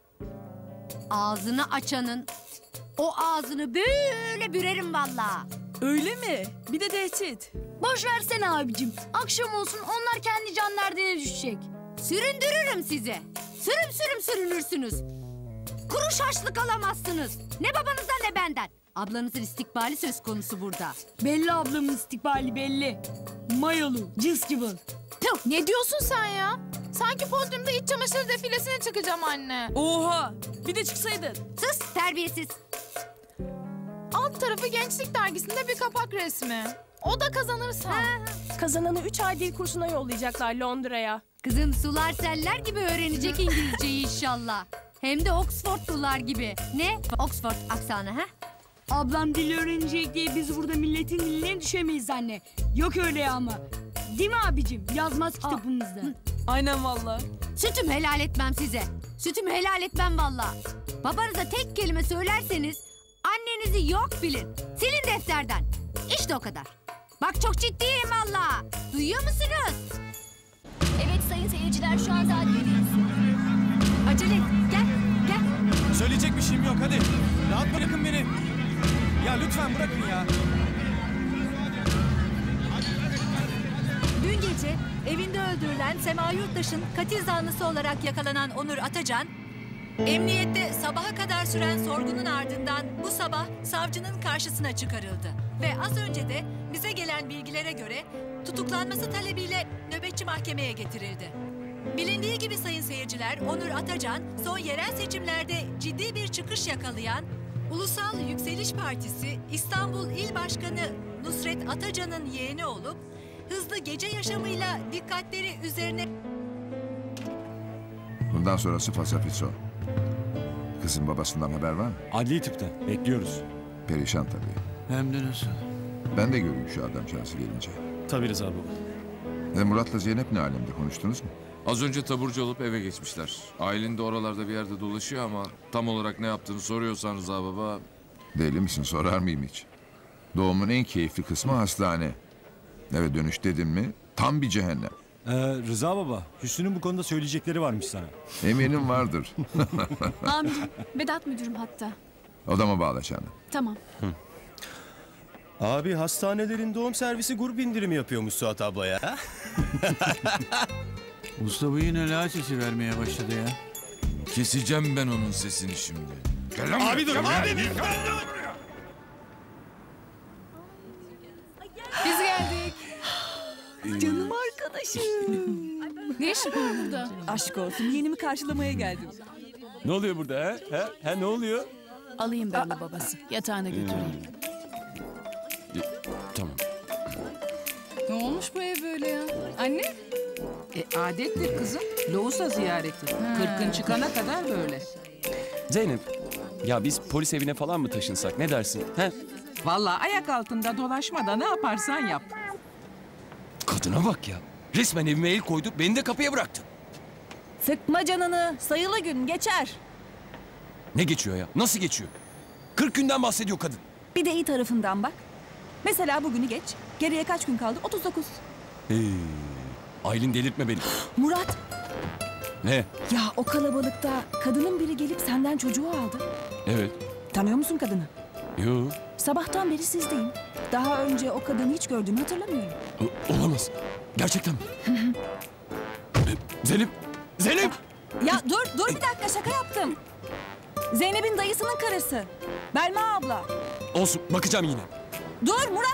Ağzını açanın o ağzını böyle bürerim vallahi. Öyle mi? Bir de tehdit. Boş versene abicim. Akşam olsun onlar kendi can derdine düşecek. Süründürürüm sizi. Sürüm sürüm sürünürsünüz. Kuruş harçlık alamazsınız. Ne babanızdan ne benden. Ablanızın istikbali söz konusu burada. Belli ablamın istikbali belli. Mayolu, cız gibi. Tuh, ne diyorsun sen ya? Sanki podyumda iç çamaşırı defilesine çıkacağım anne. Oha! Bir de çıksaydın. Sus terbiyesiz. Alt tarafı Gençlik Dergisi'nde bir kapak resmi. O da kazanırsa. Kazananı üç ay dil kursuna yollayacaklar Londra'ya. Kızım sular seller gibi öğrenecek İngilizceyi inşallah. Hem de Oxfordlular gibi. Ne? Oxford aksanı ha? Ablam dil öğrenecek diye biz burada milletin diline düşemeyiz anne. Yok öyle ama. Değil mi abicim? Yazmaz kitabımızda. Aynen vallahi. Sütüm helal etmem size. Sütüm helal etmem vallahi. Babanıza tek kelime söylerseniz annenizi yok bilin. Silin defterden. İşte o kadar. Bak çok ciddiyim vallahi. Duyuyor musunuz? Evet sayın seyirciler şu anda adliyedeyiz. Acele et. Gel. Gel. Söyleyecek bir şeyim yok hadi. Rahat bırakın beni. Ya lütfen bırakın ya. Dün gece evinde öldürülen Sema Yurttaş'ın katil zanlısı olarak yakalanan Onur Atacan, emniyette sabaha kadar süren sorgunun ardından bu sabah savcının karşısına çıkarıldı. Ve az önce de bize gelen bilgilere göre tutuklanması talebiyle nöbetçi mahkemeye getirildi. Bilindiği gibi sayın seyirciler, Onur Atacan son yerel seçimlerde ciddi bir çıkış yakalayan Ulusal Yükseliş Partisi İstanbul İl Başkanı Nusret Atacan'ın yeğeni olup hızlı gece yaşamıyla dikkatleri üzerine... Bundan sonrası fasafiso. Kızın babasından haber var mı? Adli tıpta. Bekliyoruz. Perişan tabii. Hem de nasıl? Ben de göreyim şu adamcağızı gelince. Tabii Rıza baba. E Murat'la Zeynep ne alemde, konuştunuz mu? Az önce taburcu olup eve geçmişler. Ailen de oralarda bir yerde dolaşıyor ama tam olarak ne yaptığını soruyorsan Rıza baba... Deli misin, sorar mıyım hiç? Doğumun en keyifli kısmı hastane. Eve dönüş dedin mi tam bir cehennem. Ee, Rıza baba, Hüsnü'nün bu konuda söyleyecekleri varmış sana. Eminim vardır. Amirim, Vedat müdürüm hatta. Odama bağla canım. Tamam. Abi hastanelerin doğum servisi grup indirimi yapıyormuş Suat abla ya. Usta bu yine la sesi vermeye başladı ya. Keseceğim ben onun sesini şimdi. Gel lan abi dur abi. Biz geldik. Canım arkadaşım. Ne işin var burada? Aşk olsun, yeğenimi karşılamaya geldim. Ne oluyor burada ha? Ha, ha ne oluyor? Alayım ben de babası. Yatağına götüreyim. Tamam. Ne olmuş bu ev böyle ya? Anne? E, adettir kızım. Loğusa ziyareti. Kırkın çıkana kadar böyle. Zeynep, ya biz polis evine falan mı taşınsak? Ne dersin? He? Vallahi ayak altında dolaşma da ne yaparsan yap. Kadına bak ya. Resmen evime el koydu, beni de kapıya bıraktı. Sıkma canını. Sayılı gün geçer. Ne geçiyor ya? Nasıl geçiyor? kırk günden bahsediyor kadın. Bir de iyi tarafından bak. Mesela bugünü geç. Geriye kaç gün kaldı? otuz dokuz. Ee, Aylin delirtme beni. Murat. Ne? Ya o kalabalıkta kadının biri gelip senden çocuğu aldı. Evet. Tanıyor musun kadını? Yo. Sabahtan beri sizdeyim. Daha önce o kadını hiç gördüğümü hatırlamıyorum. O- olamaz. Gerçekten mi? Ee, Zeynep! Zeynep! Ya dur, dur bir dakika şaka yaptım. Zeynep'in dayısının karısı. Belma abla. Olsun, bakacağım yine. Dur Murat.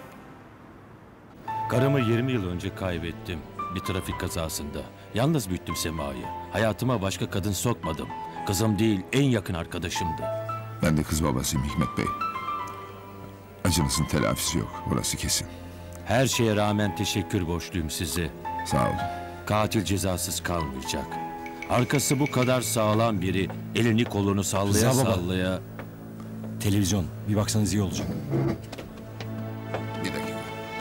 Karımı yirmi yıl önce kaybettim. Bir trafik kazasında. Yalnız büyüttüm Sema'yı. Hayatıma başka kadın sokmadım. Kızım değil, en yakın arkadaşımdı. Ben de kız babasıyım Hikmet Bey. Acınızın telafisi yok, orası kesin. Her şeye rağmen teşekkür borçluyum size. Sağ olun. Katil cezasız kalmayacak. Arkası bu kadar sağlam biri elini kolunu sallaya Rıza baba. sallaya... Televizyon, bir baksanız iyi olacak. Bir dakika.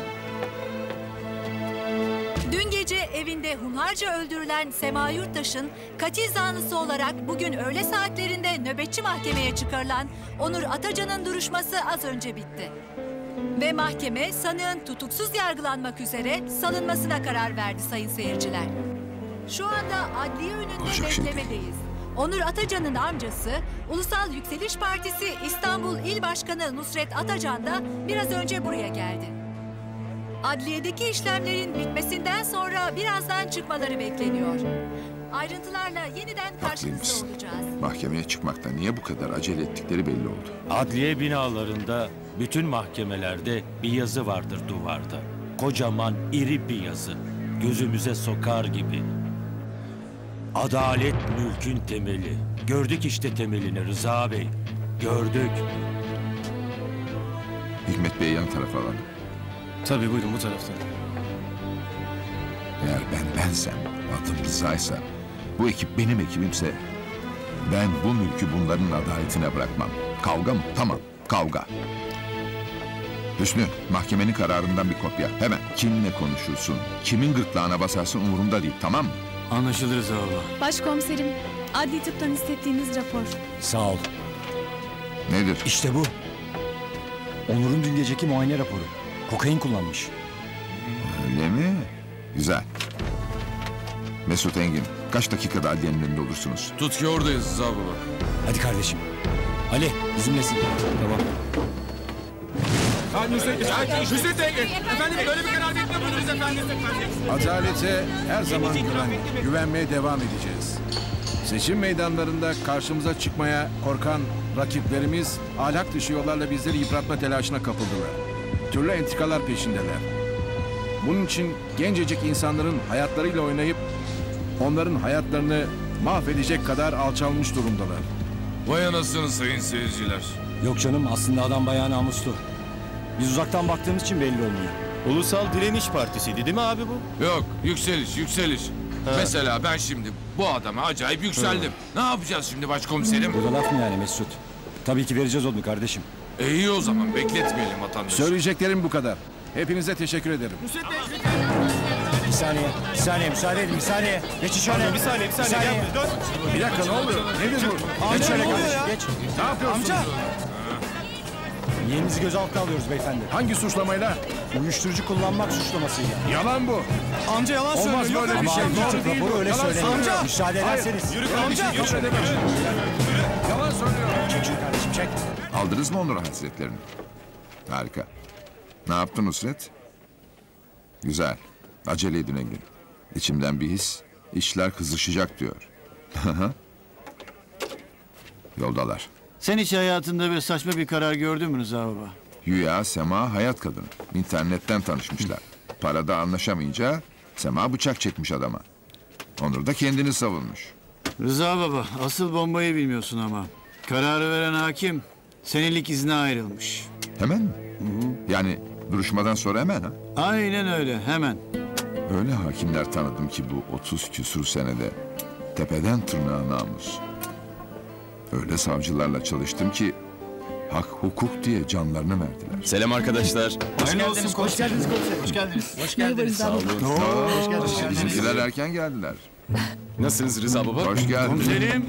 Dün gece evinde hunharca öldürülen Sema Yurttaş'ın katil zanlısı olarak bugün öğle saatlerinde nöbetçi mahkemeye çıkarılan Onur Atacan'ın duruşması az önce bitti. Ve mahkeme sanığın tutuksuz yargılanmak üzere salınmasına karar verdi sayın seyirciler. Şu anda adliye önünde Olacak şey beklemedeyiz. Onur Atacan'ın amcası, Ulusal Yükseliş Partisi İstanbul İl Başkanı Nusret Atacan da biraz önce buraya geldi. Adliyedeki işlemlerin bitmesinden sonra birazdan çıkmaları bekleniyor. Ayrıntılarla yeniden karşınızda olacağız. Mahkemeye çıkmakta niye bu kadar acele ettikleri belli oldu. Adliye binalarında, bütün mahkemelerde bir yazı vardır duvarda. Kocaman, iri bir yazı. Gözümüze sokar gibi. Adalet mülkün temeli. Gördük işte temelini Rıza Bey. Gördük. Hikmet Bey yan tarafa alalım. Tabii buyurun bu taraftan. Eğer ben bensem, adım Rıza'ysa, bu ekip benim ekibimse... ...ben bu mülkü bunların adaletine bırakmam. Kavga mı? Tamam, kavga. Hüsnü, mahkemenin kararından bir kopya. Hemen kiminle konuşursun, kimin gırtlağına basarsın umurumda değil, tamam mı? Anlaşılır Rıza abla. Başkomiserim, adli tıptan hissettiğiniz rapor. Sağ ol. Nedir? İşte bu. Onur'un dün geceki muayene raporu. Kokain kullanmış. Öyle mi? Güzel. Mesut Engin, kaç dakikada adliyenin önünde olursunuz? Tut ki oradayız Rıza baba. Hadi kardeşim. Ali bizimlesin. Tamam. Hadi Nusret, Nusret Engin. Efendim böyle bir karar beklemiyordunuz efendim. Adalete her zaman güven, güvenmeye devam edeceğiz. Seçim meydanlarında karşımıza çıkmaya korkan rakiplerimiz ahlak dışı yollarla bizleri yıpratma telaşına kapıldılar. Türlü entrikalar peşindeler. Bunun için gencecik insanların hayatlarıyla oynayıp onların hayatlarını mahvedecek kadar alçalmış durumdalar. Vay anasını sayın seyirciler. Yok canım aslında adam bayağı namuslu. Biz uzaktan baktığımız için belli olmuyor. Ulusal Direniş Partisi'ydi değil mi abi bu? Yok, yükseliş, yükseliş. Mesela ben şimdi bu adama acayip yükseldim. Ne yapacağız şimdi başkomiserim? Bu da laf mı yani Mesut? Tabii ki vereceğiz onu kardeşim. E iyi o zaman, bekletmeyelim vatandaşı. Söyleyeceklerim bu kadar. Hepinize teşekkür ederim. Bir saniye, bir saniye müsaade edin, bir saniye. Geçin şöyle. Pardon, bir saniye, bir saniye. Gel, dön. Bir dakika ne oluyor? Nedir bu? Geç şöyle kardeşim, geç. Ne yapıyorsunuz? Amca! Yeğeninizi gözaltına alıyoruz beyefendi. Hangi suçlamayla? Uyuşturucu kullanmak suçlamasıyla. Yalan bu. Amca yalan söylüyor. Olmaz böyle bir şey. Doğru değil bu. Öyle Yalan söyleniyor. söylüyor. Müsaade ederseniz. Yürü amca. Yürü. Yalan söylüyor. Çek şunu kardeşim çek. Aldınız mı Onur Hazretlerini? Harika. Ne yaptın Nusret? Güzel. Acele edin Engin. İçimden bir his, işler kızışacak diyor. Yoldalar. Sen hiç hayatında böyle saçma bir karar gördün mü Rıza baba? Güya Sema hayat kadını. İnternetten tanışmışlar. Parada anlaşamayınca Sema bıçak çekmiş adama. Onur da kendini savunmuş. Rıza baba, asıl bombayı bilmiyorsun ama. Kararı veren hakim senelik izne ayrılmış. Hemen mi? Hı-hı. Yani duruşmadan sonra hemen ha? Aynen öyle, hemen. Öyle hakimler tanıdım ki bu otuz küsur senede tepeden tırnağa namus. Öyle savcılarla çalıştım ki hak hukuk diye canlarını verdiler. Selam arkadaşlar. Hoş geldiniz, hoş geldiniz komiserim. Hoş geldiniz. Hoş geldiniz. Sağ olun. Oo, hoş geldiniz. Bizimkiler erken geldiler. Nasılsınız Rıza baba? Hoş geldin. Komiserim.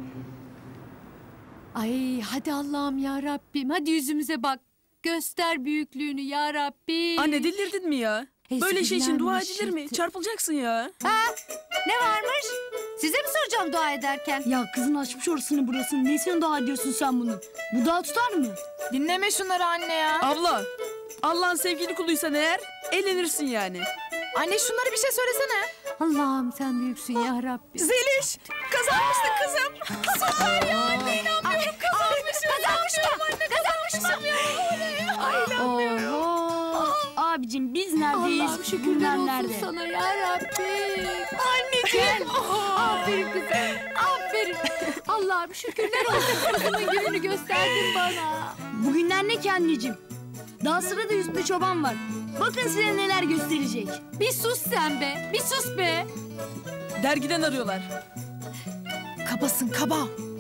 Ay hadi Allah'ım ya Rabbim. Hadi yüzümüze bak. Göster büyüklüğünü ya Rabbim. Anne delirdin mi ya? Böyle şey için dua edilir mi? Esirlenmiş. Çarpılacaksın ya. Ha? Ne varmış? Size mi soracağım dua ederken? Ya kızın açmış orasını burasını. Nesine dua ediyorsun sen bunu? Bu dua tutar mı? Dinleme şunları anne ya. Abla, Allah'ın sevgili kuluysan eğer eğlenirsin yani. Anne şunları bir şey söylesene. Allah'ım sen büyüksün ya Rabbim. Zeliş, kazanmıştı kızım. Süper ya anne inanmıyorum kazanmışım. Kazanmış mı? Anne kazanmışım ya. Ay inanmıyorum. Oho. Abicim biz neredeyiz? Allah'ım şükürler olsun nerede? sana ya Rabbim. Anneciğim. Aferin kızım. Aferin. Allah'ım şükürler olsun kızımın gününü gösterdin bana. Bugünler ne ki anneciğim? Daha sırada yüzde çoban var. Bakın size neler gösterecek. Bir sus sen be. Bir sus be. Dergiden arıyorlar. Kabasın kaba.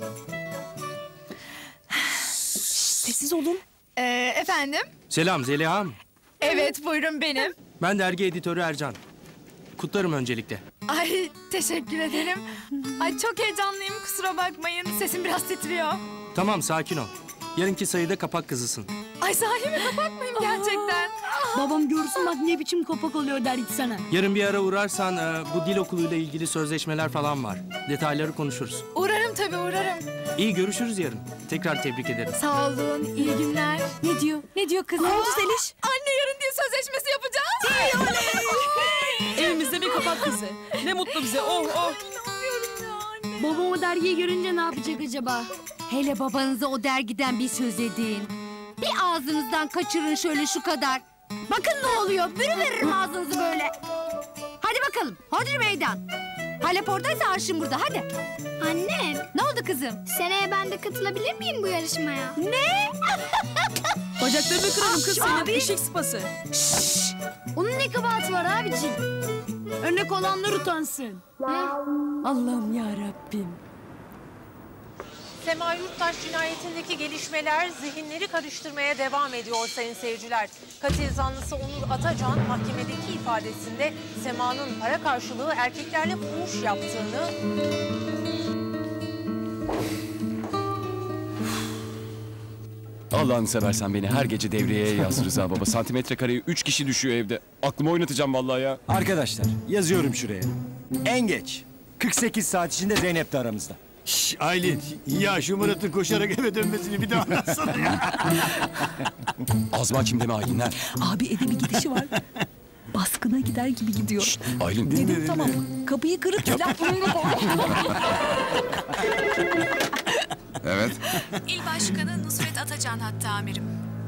Sessiz olun. Ee, efendim? Selam Zeliha'm. Evet buyurun benim. Ben dergi editörü Ercan. Kutlarım öncelikle. Ay teşekkür ederim. Ay çok heyecanlıyım kusura bakmayın. Sesim biraz titriyor. Tamam sakin ol. Yarınki sayıda kapak kızısın. Ay sahi mi kapak mıyım gerçekten? Babam görsün bak ne biçim kapak oluyor dergi sana. Yarın bir ara uğrarsan e, bu dil okuluyla ilgili sözleşmeler falan var. Detayları konuşuruz. Uğrarım tabii uğrarım. İyi görüşürüz yarın. Tekrar tebrik ederim. Sağ olun iyi günler. Ne diyor? Ne diyor kızım? Ne oldu Zeliş? Anne yarın diye sözleşmesi yapacağız. Evimizde bir kapak kızı. Ne mutlu bize. Oh oh. Babam o dergiyi görünce ne yapacak acaba? Hele babanıza o dergiden bir söz edin. Bir ağzınızdan kaçırın şöyle şu kadar. Bakın ne oluyor. Bürü veririm ağzınızı böyle. Hadi bakalım. Hodri meydan. Halep oradaysa arşın burada. Hadi. Anne. Ne oldu kızım? Seneye ben de katılabilir miyim bu yarışmaya? Ne? Bacaklarını kırarım kız senin. Eşek sıpası. Şşş. Onun ne kabahati var abiciğim? Örnek olanlar utansın. Allah'ım ya Rabbim. Sema Yurttaş cinayetindeki gelişmeler zihinleri karıştırmaya devam ediyor sayın seyirciler. Katil zanlısı Onur Atacan mahkemedeki ifadesinde Sema'nın para karşılığı erkeklerle fuhuş yaptığını... Allah'ını seversen beni her gece devreye yaz Rıza baba. Santimetre kareye üç kişi düşüyor evde. Aklımı oynatacağım vallahi ya. Arkadaşlar yazıyorum şuraya. En geç kırk sekiz saat içinde Zeynep de aramızda. Şşş Aylin, ya şu Murat'ın koşarak eve dönmesini bir daha anlatsana ya. Azma kim deme Aylinler. Abi eve bir gidişi var. Baskına gider gibi gidiyor. Şşt, Aylin. Dedim tamam. Kapıyı kırıp silah Evet. İl Başkanı Nusret Atacan hatta amirim.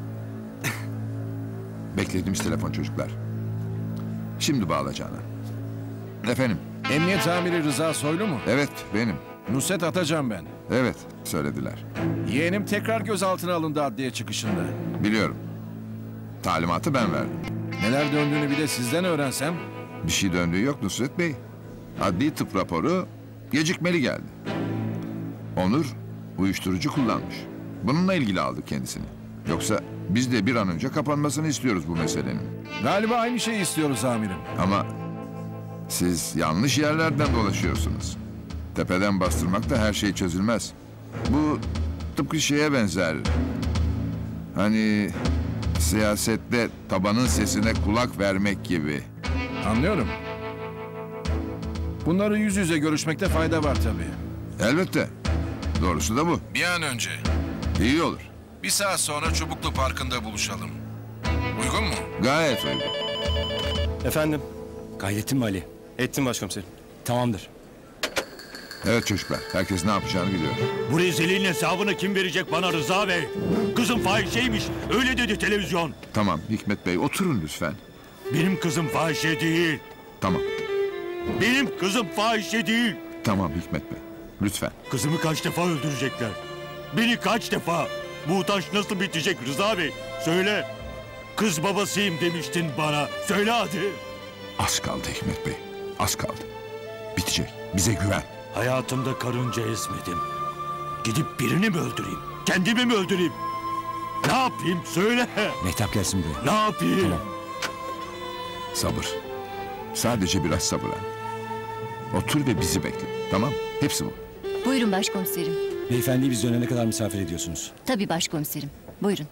Beklediğimiz telefon çocuklar. Şimdi bağlayacağına. Efendim? Emniyet amiri Rıza Soylu mu? Evet benim. Nusret Atacan ben. Evet söylediler. Yeğenim tekrar gözaltına alındı adliye çıkışında. Biliyorum. Talimatı ben verdim. Neler döndüğünü bir de sizden öğrensem. Bir şey döndüğü yok Nusret Bey. Adli tıp raporu gecikmeli geldi. Onur uyuşturucu kullanmış. Bununla ilgili aldık kendisini. Yoksa biz de bir an önce kapanmasını istiyoruz bu meselenin. Galiba aynı şeyi istiyoruz amirim. Ama siz yanlış yerlerden dolaşıyorsunuz. Tepeden bastırmakla her şey çözülmez. Bu tıpkı şeye benzer. Hani siyasette tabanın sesine kulak vermek gibi. Anlıyorum. Bunları yüz yüze görüşmekte fayda var tabii. Elbette. Doğrusu da bu. Bir an önce. İyi olur. Bir saat sonra Çubuklu Parkı'nda buluşalım. Uygun mu? Gayet uygun. Efendim? Kaydettin mi Ali? Ettim başkomiserim. Tamamdır. Evet çocuklar, herkes ne yapacağını biliyor. Bu rezilliğin hesabını kim verecek bana Rıza Bey? Kızım fahişeymiş, öyle dedi televizyon. Tamam Hikmet Bey, oturun lütfen. Benim kızım fahişe değil. Tamam. Benim kızım fahişe değil. Tamam Hikmet Bey, lütfen. Kızımı kaç defa öldürecekler? Beni kaç defa? Bu taş nasıl bitecek Rıza Bey? Söyle. Kız babasıyım demiştin bana. Söyle hadi. Az kaldı Hikmet Bey, az kaldı. Bitecek, bize güven. Hayatımda karınca ezmedim. Gidip birini mi öldüreyim? Kendimi mi öldüreyim? Ne yapayım söyle. Mehtap gelsin buraya. Ne yapayım? Tamam. Sabır. Sadece biraz sabır ha. Otur ve bizi bekle. Tamam? Hepsi bu. Buyurun başkomiserim. Beyefendiyi biz dönene kadar misafir ediyorsunuz. Tabii başkomiserim. Buyurun.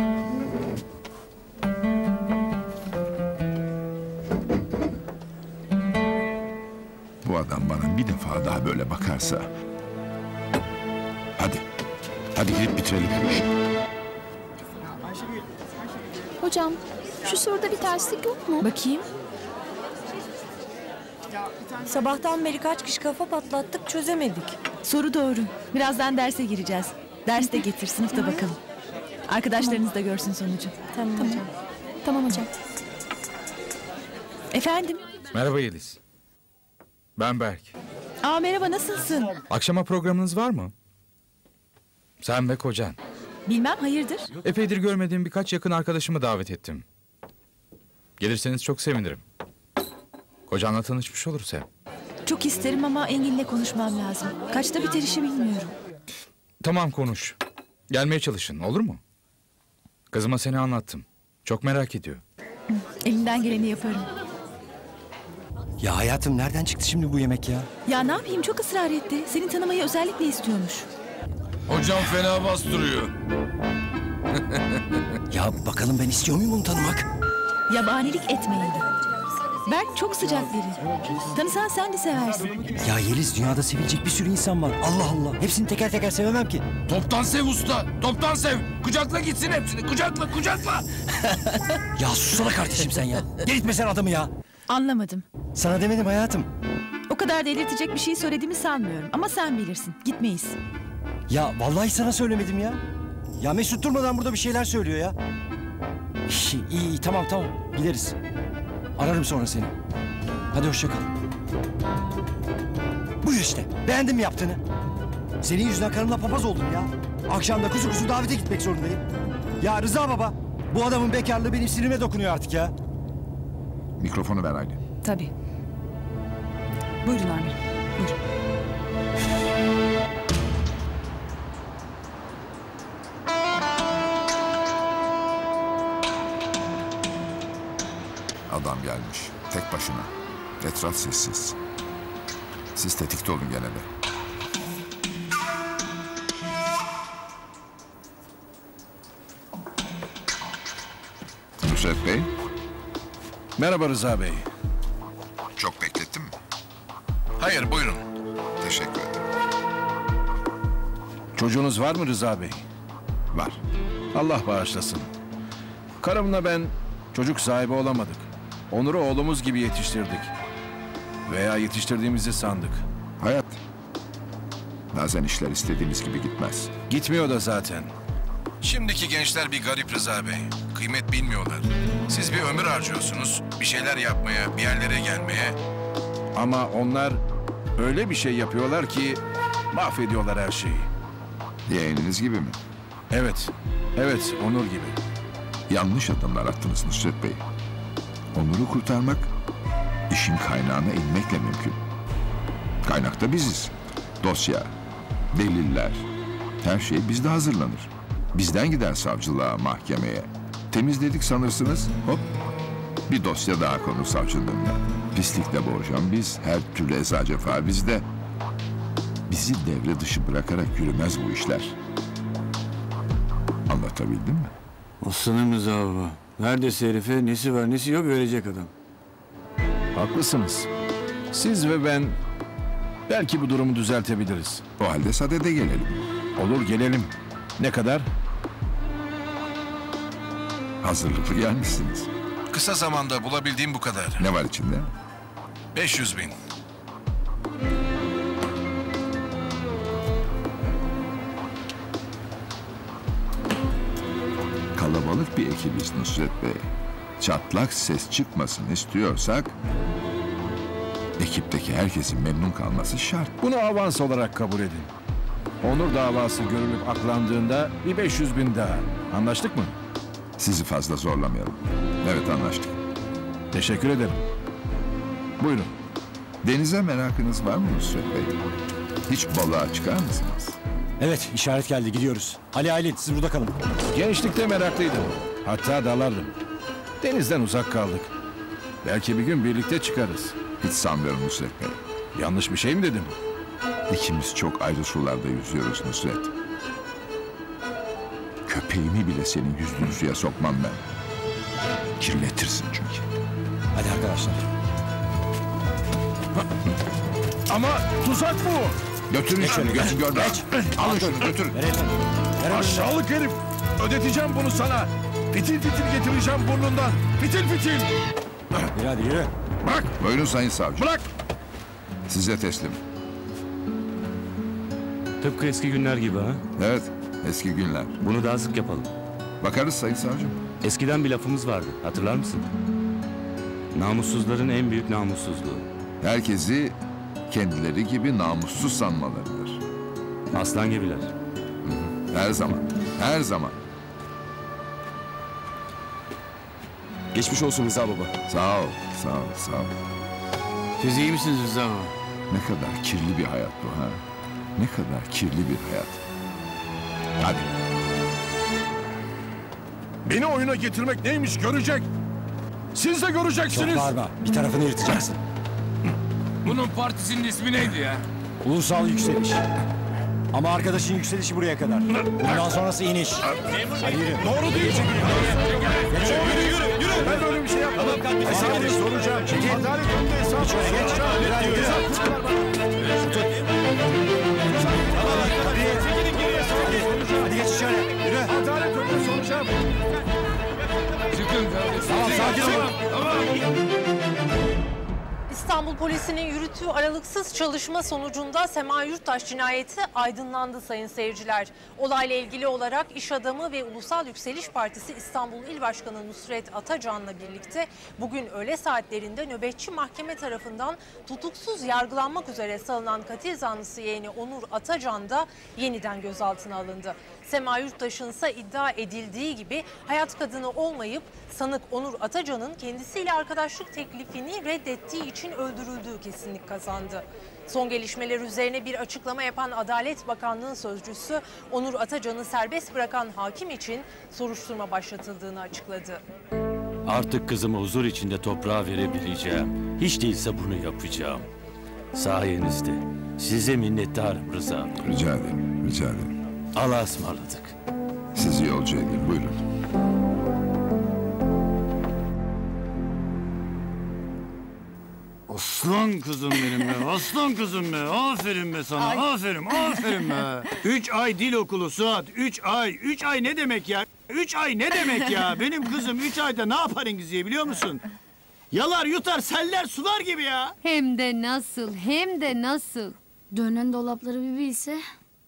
Bu adam bana bir defa daha böyle bakarsa... Hadi. Hadi gidip bitirelim bu işi. Hocam şu soruda bir terslik yok mu? Bakayım. Sabahtan beri kaç kişi kafa patlattık çözemedik. Soru doğru. Birazdan derse gireceğiz. Ders de getir, sınıfta bakalım. Arkadaşlarınız da görsün sonucu. Tamam, tamam. hocam. Tamam hocam. Efendim? Merhaba Yeliz. Ben Berk. Aa merhaba, nasılsın? Akşama programınız var mı? Sen ve kocan. Bilmem, hayırdır? Epeydir görmediğim birkaç yakın arkadaşımı davet ettim. Gelirseniz çok sevinirim. Kocanla tanışmış oluruz hem. Çok isterim ama Engin'le konuşmam lazım. Kaçta biter işi bilmiyorum. Tamam, konuş. Gelmeye çalışın, olur mu? Kızıma seni anlattım. Çok merak ediyor. Elimden geleni yaparım. Ya hayatım nereden çıktı şimdi bu yemek ya? Ya ne yapayım, çok ısrar etti. Seni tanımayı özellikle istiyormuş. Hocam fena bastırıyor. Ya bakalım ben istiyor muyum onu tanımak? Yabanilik etmeyin. Berk çok sıcak biri. Tanısan sen de seversin. Ya Yeliz, dünyada sevilecek bir sürü insan var. Allah Allah. Hepsini teker teker sevemem ki. Toptan sev usta. Toptan sev. Kucakla gitsin hepsini. Kucakla kucakla. Ya susana kardeşim sen ya. Delirtme sen adamı ya. Anlamadım. Sana demedim hayatım. O kadar delirtecek bir şey söylediğimi sanmıyorum. Ama sen bilirsin. Gitmeyiz. Ya vallahi sana söylemedim ya. Ya Mesut durmadan burada bir şeyler söylüyor ya. İyi, iyi, iyi tamam tamam. Gideriz. Ararım sonra seni. Hadi hoşça kal. Buyur işte. Beğendim mi yaptığını? Senin yüzünden karımla papaz oldum ya. Akşam da kuzu kuzu davete gitmek zorundayım. Ya Rıza baba, bu adamın bekarlığı benim sinirime dokunuyor artık ya. Mikrofonu ver Aylin. Tabii. Buyurun amirim. Buyurun. Adam gelmiş. Tek başına. Etraf sessiz. Siz tetikte olun gene de. Nusret Bey. Merhaba Rıza Bey. Çok beklettim mi? Hayır, buyurun. Teşekkür ederim. Çocuğunuz var mı Rıza Bey? Var. Allah bağışlasın. Karımla ben çocuk sahibi olamadık. Onur'u oğlumuz gibi yetiştirdik. Veya yetiştirdiğimizi sandık. Hayat. Bazen işler istediğimiz gibi gitmez. Gitmiyor da zaten. Şimdiki gençler bir garip Rıza Bey. Kıymet bilmiyorlar. Siz bir ömür harcıyorsunuz. Bir şeyler yapmaya, bir yerlere gelmeye. Ama onlar öyle bir şey yapıyorlar ki mahvediyorlar her şeyi. Yeğeniniz gibi mi? Evet. Evet, Onur gibi. Yanlış adımlar attınız Nusret Bey. Onur'u kurtarmak, işin kaynağına inmekle mümkün. Kaynakta biziz. Dosya, deliller, her şey bizde hazırlanır. Bizden gider savcılığa, mahkemeye. Temizledik sanırsınız, hop, bir dosya daha konur savcılığına. Pislikle boğacağım biz, her türlü eza cefa bizde. Bizi devre dışı bırakarak yürümez bu işler. Anlatabildim mi? Aslanım Rıza baba. Neredeyse herife nesi var nesi yok verecek adam. Haklısınız. Siz ve ben belki bu durumu düzeltebiliriz. O halde sadede gelelim. Olur, gelelim. Ne kadar? Hazırlıklı gelmişsiniz. Kısa zamanda bulabildiğim bu kadar. Ne var içinde? beş yüz bin. Kalabalık bir ekibiz Nusret Bey. Çatlak ses çıkmasın istiyorsak... ekipteki herkesin memnun kalması şart. Bunu avans olarak kabul edin. Onur davası görülüp aklandığında bir beş yüz bin daha. Anlaştık mı? Sizi fazla zorlamayalım. Evet, anlaştık. Teşekkür ederim. Buyurun. Denize merakınız var mı Nusret Bey? Hiç balığa çıkar mısınız? Evet, işaret geldi. Gidiyoruz. Ali, Aylin, siz burada kalın. Gençlikte meraklıydım. Hatta dalardım. Denizden uzak kaldık. Belki bir gün birlikte çıkarız. Hiç sanmıyorum Nusret Bey. Yanlış bir şey mi dedim? İkimiz çok ayrı sularda yüzüyoruz Nusret. Köpeğimi bile senin yüzlü suya sokmam ben. Kirletirsin çünkü. Hadi arkadaşlar. Ama tuzak bu. Götürün şunu, götür görme. Alın şunu, götürün. Aşağılık herif. Ödeteceğim bunu sana. Fitil fitil getireceğim burnundan. Fitil fitil. Yürü hadi yürü. Bırak. Buyurun sayın savcı. Bırak. Size teslim. Tıpkı eski günler gibi ha? Evet, eski günler. Bunu daha sık yapalım. Bakarız sayın savcım. Eskiden bir lafımız vardı. Hatırlar mısın? Namussuzların en büyük namussuzluğu. Herkesi kendileri gibi namussuz sanmalarıdır. Aslan gibiler. Her zaman, her zaman. Geçmiş olsun Rıza baba. Sağ ol, sağ ol, sağ ol. Siz iyi misiniz Rıza baba? Ne kadar kirli bir hayat bu ha. Ne kadar kirli bir hayat. Hadi. Beni oyuna getirmek neymiş görecek. Siz de göreceksiniz. Çok bağırma. Bir tarafını yırtacaksın. Bunun partisinin ismi neydi ya? Ulusal yükseliş. Ama arkadaşın yükselişi buraya kadar. Bundan sonrası iniş. Hadi yürü. Doğru değil. Yürü yürü yürü. yürü. Ben böyle bir şey yapmadım. Hesabını soracağım. Adalet önünde hesap soracağım. Hadi geç içeri. Yürü. Adalet önünde soracağım. Çıkın kardeşim. Tamam sakin olun. İstanbul Polisi'nin yürüttüğü aralıksız çalışma sonucunda Sema Yurttaş cinayeti aydınlandı sayın seyirciler. Olayla ilgili olarak iş adamı ve Ulusal Yükseliş Partisi İstanbul İl Başkanı Nusret Atacan'la birlikte bugün öğle saatlerinde nöbetçi mahkeme tarafından tutuksuz yargılanmak üzere salınan katil zanlısı yeğeni Onur Atacan da yeniden gözaltına alındı. Sema Yurttaş'ın ise iddia edildiği gibi hayat kadını olmayıp sanık Onur Atacan'ın kendisiyle arkadaşlık teklifini reddettiği için öldürüldüğü kesinlik kazandı. Son gelişmeler üzerine bir açıklama yapan Adalet Bakanlığı sözcüsü Onur Atacan'ı serbest bırakan hakim için soruşturma başlatıldığını açıkladı. Artık kızımı huzur içinde toprağa verebileceğim. Hiç değilse bunu yapacağım. Sayenizde. Size minnettarım Rıza Bey. Rica ederim, rica ederim. Allah'a ısmarladık. Sizi yolcu edeyim, buyurun. Aslan kızım benim be, aslan kızım be. Aferin be sana, ay. aferin, aferin be. Üç ay dil okulu Suat, üç ay. Üç ay ne demek ya? Üç ay ne demek ya? Benim kızım üç ayda ne yapar İngilizceyi biliyor musun? Yalar, yutar, seller, sular gibi ya. Hem de nasıl, hem de nasıl. Dönen dolapları bir bilse.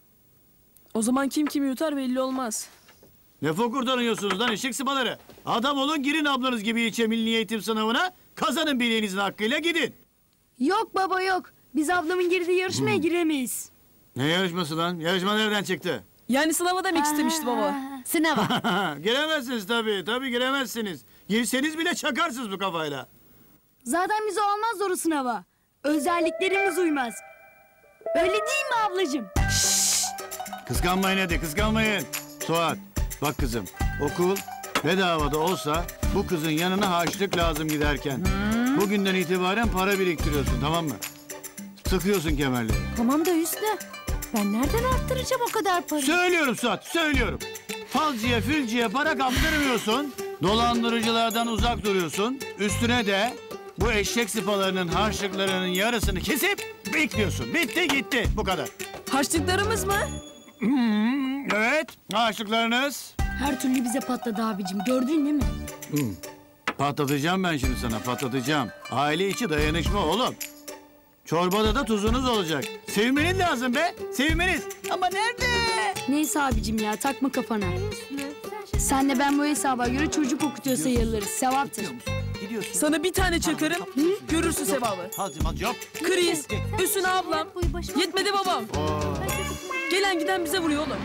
O zaman kim kimi yutar belli olmaz. Ne fokurdanıyorsunuz lan eşek sıpaları? Adam olun, girin ablanız gibi ilçe milli eğitim sınavına. Kazanın bileğinizin hakkıyla gidin. Yok baba yok. Biz ablamın girdiği yarışmaya hmm. giremeyiz. Ne yarışması lan? Yarışma nereden çıktı? Yani sınava demek Aa, istemişti baba. Sınava. Giremezsiniz tabii. Tabii giremezsiniz. Girseniz bile çakarsınız bu kafayla. Zaten bize olmaz doğru sınava. Özelliklerimiz uymaz. Öyle değil mi ablacığım? Şşş! Kıskanmayın hadi, kıskanmayın. Suat, bak kızım. Okul bedavada olsa bu kızın yanına harçlık lazım giderken. Hmm. Bugünden itibaren para biriktiriyorsun, tamam mı? Sıkıyorsun kemerleri. Tamam da Hüsnü. Ben nereden arttıracağım o kadar parayı? Söylüyorum Suat, söylüyorum. Falcıya, fülcüye para kaptırmıyorsun. Dolandırıcılardan uzak duruyorsun. Üstüne de bu eşek sıpalarının harçlıklarının yarısını kesip bekliyorsun. Bitti gitti, bu kadar. Harçlıklarımız mı? Hmm, evet, harçlıklarınız. Her türlü bize patladı abicim, gördün değil mi? Hmm. Patlatacağım ben şimdi sana, patlatacağım. Aile içi dayanışma oğlum. Çorbada da tuzunuz olacak. Sevmeniz lazım be, sevmeniz. Ama nerede? Neyse abicim ya, takma kafana. Senle ben bu hesaba göre çocuk okutuyor sayılırız, sevaptır. Gidiyorsun. Sana bir tane çakarım, hı? Görürsün sevabı. Hadi hadi yok. Kriz, üstüne ablam. Yetmedi babam. Oo. Gelen giden bize vuruyor oğlum.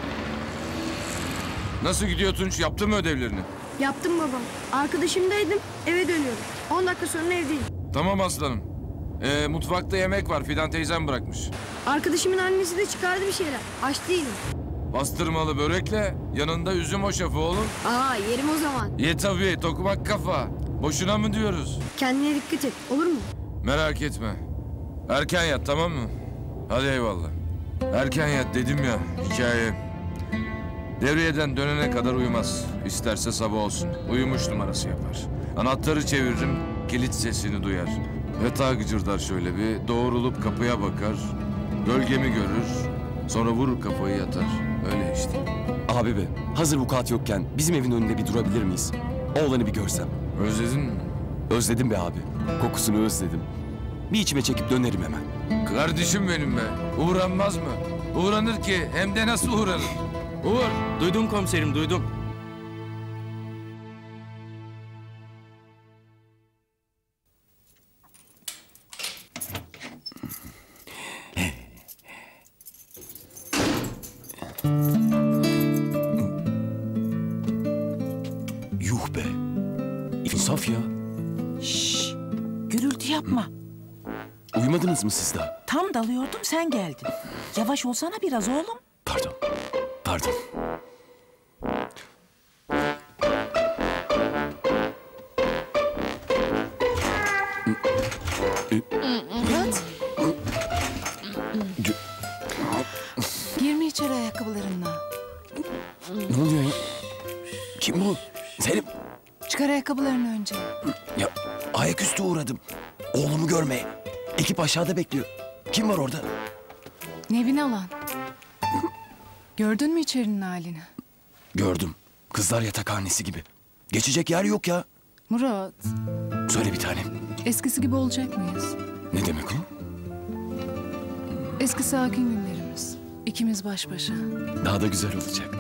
Nasıl gidiyor Tunç? Yaptın mı ödevlerini? Yaptım babam. Arkadaşımdaydım, eve dönüyorum. On dakika sonra evdeyim. Tamam aslanım. Ee, mutfakta yemek var. Fidan teyzem bırakmış. Arkadaşımın annesi de çıkardı bir şeyler. Aç değilim. Bastırmalı börekle yanında üzüm hoşafı oğlum. Aa yerim o zaman. Ye tabii, tokmak kafa. Boşuna mı diyoruz? Kendine dikkat et, olur mu? Merak etme. Erken yat, tamam mı? Hadi eyvallah. Erken yat dedim ya, hikaye. Devriyeden dönene kadar uyumaz. İsterse sabah olsun. Uyumuş numarası yapar. Anahtarı çeviririm, kilit sesini duyar. Yatağa gıcırdar şöyle bir, doğrulup kapıya bakar. Gölgemi görür, sonra vurur kafayı yatar. Öyle işte. Abi be, hazır vukuat yokken bizim evin önünde bir durabilir miyiz? Oğlanı bir görsem. Özledin mi? Özledim be abi. Kokusunu özledim. Bir içime çekip dönerim hemen. Kardeşim benim be. Uğranmaz mı? Uğranır ki, hem de nasıl uğranır? Uğur. Duydum komiserim, duydum. Yuh be. İnsaf ya. Şşş, gürültü yapma. Uyumadınız mı siz daha? Tam dalıyordum, sen geldin. Yavaş olsana biraz oğlum. Pardon. Pardon. Murat. Girme içeri ayakkabılarınla. Ne oluyor ya? Kim bu? Selim. Çıkar ayakkabılarını önce. Ya ayaküstü uğradım. Oğlumu görmeye. Ekip aşağıda bekliyor. Kim var orada? Nevin alan. Gördün mü içerinin halini? Gördüm. Kızlar yatakhanesi gibi. Geçecek yer yok ya. Murat, Söyle bir tanem. eskisi gibi olacak mıyız? Ne demek o? Eski sakin günlerimiz. İkimiz baş başa. Daha da güzel olacak.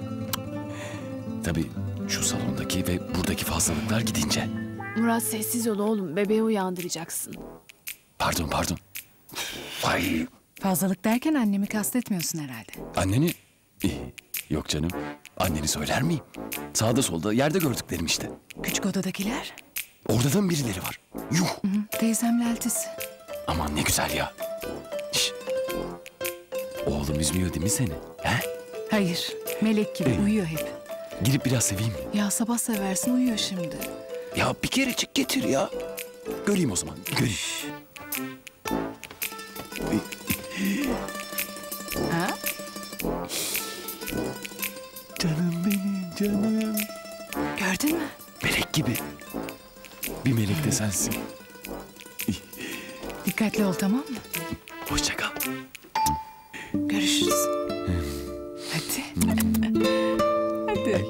Tabii şu salondaki ve buradaki fazlalıklar gidince. Murat sessiz ol oğlum. Bebeği uyandıracaksın. Pardon pardon. Ay. Fazlalık derken annemi kastetmiyorsun herhalde. Anneni? Eh, Yok canım. Anneni söyler miyim? Sağda solda yerde gördüklerim işte. Küçük odadakiler? Orada da mı birileri var? Yuh. Hı hı, teyzemle eltisi. Aman ne güzel ya. Şş. Oğlum üzmüyor değil mi seni? He? Hayır, melek gibi Ee? uyuyor hep. Girip biraz seveyim mi? Ya sabah seversin, uyuyor şimdi. Ya bir kerecik getir ya. Göreyim o zaman. Göreyim. Ha? Canım benim canım. Gördün mü? Melek gibi. Bir melek de sensin. Dikkatli ol, tamam mı? Hoşça kal. Görüşürüz. Hadi. Hadi.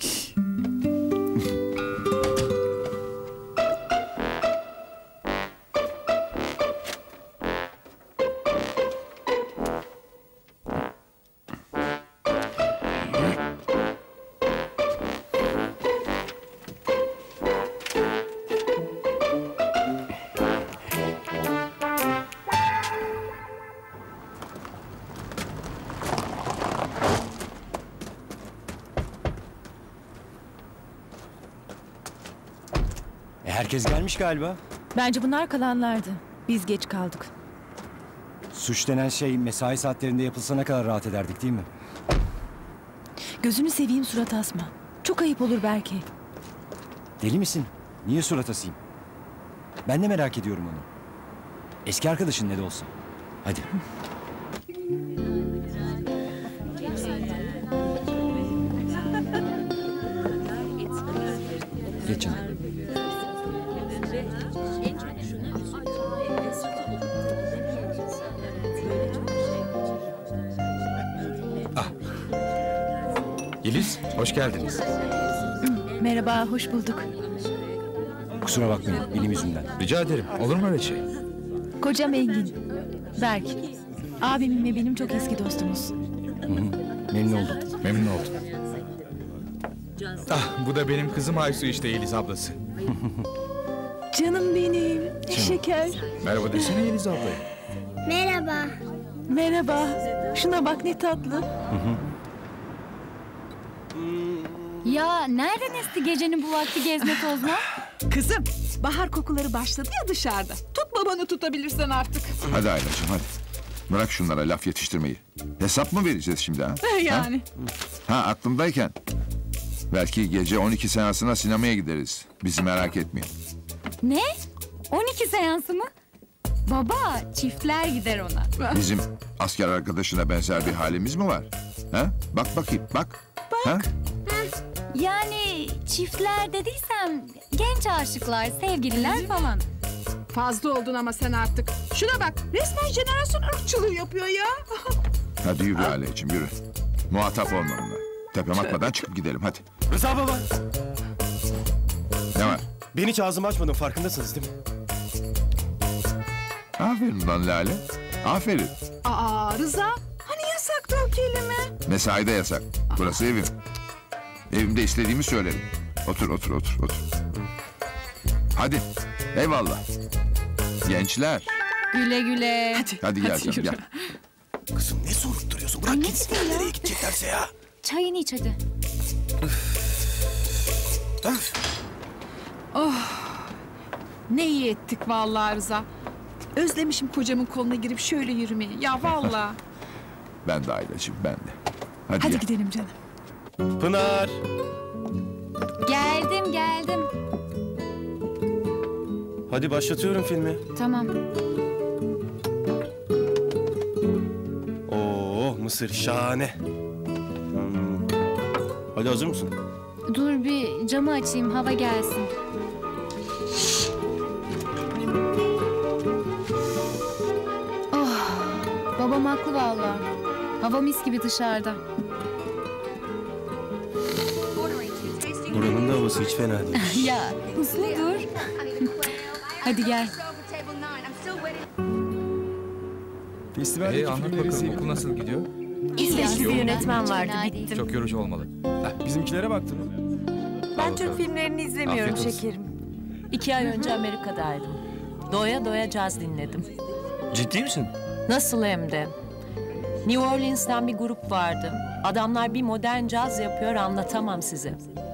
E, herkes gelmiş galiba. Bence bunlar kalanlardı. Biz geç kaldık. Suç denen şey mesai saatlerinde yapılsa ne kadar rahat ederdik değil mi? Gözünü seveyim, surat asma. Çok ayıp olur belki. Deli misin? Niye surat asayım? Ben de merak ediyorum onu. Eski arkadaşın ne de olsa. Hadi. Geç canım. Yeliz, hoş geldiniz. Merhaba, hoş bulduk. Kusura bakmayın, benim yüzümden. Rica ederim, olur mu öyle şey? Kocam Engin. Berk. Abimin ve benim çok eski dostumuz. Hı hı. Memnun oldum. Memnun oldum. Ah, bu da benim kızım Aysu işte, Yeliz ablası. Canım benim, ne şeker. Merhaba desene Yeliz ablaya. Merhaba. Merhaba. Şuna bak ne tatlı. Ya nereden esti gecenin bu vakti gezme tozma? Kızım, Bahar kokuları başladı ya dışarıda. Tut babanı tutabilirsen artık. Hadi Aylacığım hadi. Bırak şunlara laf yetiştirmeyi. Hesap mı vereceğiz şimdi ha? Yani. Ha, ha aklımdayken. Belki gece on iki seansına sinemaya gideriz. Bizi merak etmeyin. Ne? on iki seansı mı? Baba, çiftler gider ona. Bizim asker arkadaşına benzer bir halimiz mi var? Ha? Bak bakayım bak. Bak. Yani çiftler dediysem genç aşıklar, sevgililer falan. Fazla oldun ama sen artık. Şuna bak, resmen jenerasyon ırkçılığı yapıyor ya. Hadi yürü Aylacığım yürü. Muhatap olma onunla. Tepem atmadan çıkıp gidelim hadi. Rıza baba. Ne var? Ben hiç ağzımı açmadım, farkındasınız değil mi? Aferin lan Lale. Aferin. Aa Rıza, hani yasaktı o kelime? Mesaide yasak. Burası evim. Evimde istediğimi söylerim. Otur otur otur otur. Hadi. Eyvallah. Gençler. Güle güle. Hadi, hadi gel canım gel. Kızım ne sorup duruyorsun? Bırak gitsinler nereye gideceklerse ya. Çayını iç hadi. Oh, ne iyi ettik vallahi Rıza. Özlemişim kocamın koluna girip şöyle yürümeyi. Ya vallahi. Ben de Aylacığım ben de. Hadi, Hadi gel. gidelim canım. Pınar. Geldim geldim. Hadi başlatıyorum filmi. Tamam. Oo Mısır şahane. Hmm. Hadi hazır mısın? Dur bir camı açayım, hava gelsin. Oh, babam haklı vallahi. Hava mis gibi dışarıda. Buranın da havası hiç fena değil. Ya uslu dur. Hadi gel. Ee, anlat bakalım okul nasıl gidiyor? İsveçli bir yönetmen vardı, bitti. Çok yorucu olmalı. Bizimkilere baktın mı? Ben Türk filmlerini izlemiyorum Afiyet olsun. şekerim. İki ay önce Amerika'daydım. Doya doya caz dinledim. Ciddi misin? Nasıl hem de? New Orleans'tan bir grup vardı. Adamlar bir modern caz yapıyor, anlatamam size.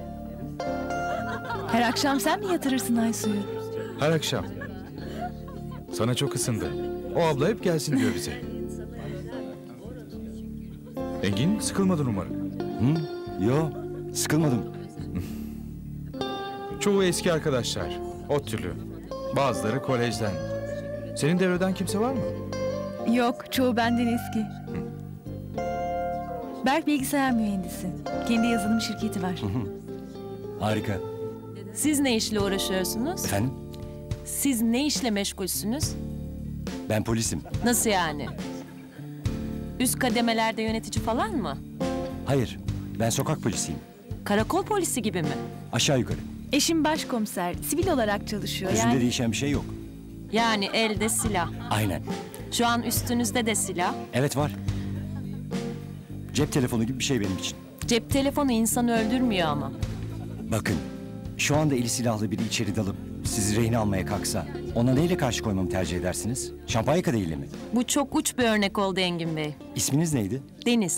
Her akşam sen mi yatırırsın Aysu'yu? Her akşam. Sana çok ısındı. O abla hep gelsin diyor bize. Engin sıkılmadın umarım. Hı? Yo, sıkılmadım. Çoğu eski arkadaşlar. ODTÜ'lü. Bazıları kolejden. Senin devreden kimse var mı? Yok, çoğu benden eski. Berk bilgisayar mühendisi. Kendi yazılım şirketi var. Harika. Siz ne işle uğraşıyorsunuz? Efendim? Siz ne işle meşgulsünüz? Ben polisim. Nasıl yani? Üst kademelerde yönetici falan mı? Hayır, ben sokak polisiyim. Karakol polisi gibi mi? Aşağı yukarı. Eşim başkomiser, sivil olarak çalışıyor. Yüzünde Yani değişen bir şey yok. Yani elde silah. Aynen. Şu an üstünüzde de silah. Evet var. Cep telefonu gibi bir şey benim için. Cep telefonu insanı öldürmüyor ama. Bakın, şu anda eli silahlı biri içeri dalıp sizi rehin almaya kalksa ona neyle karşı koymamı tercih edersiniz? Şampanya kadehiyle mi? Bu çok uç bir örnek oldu Engin Bey. İsminiz neydi? Deniz.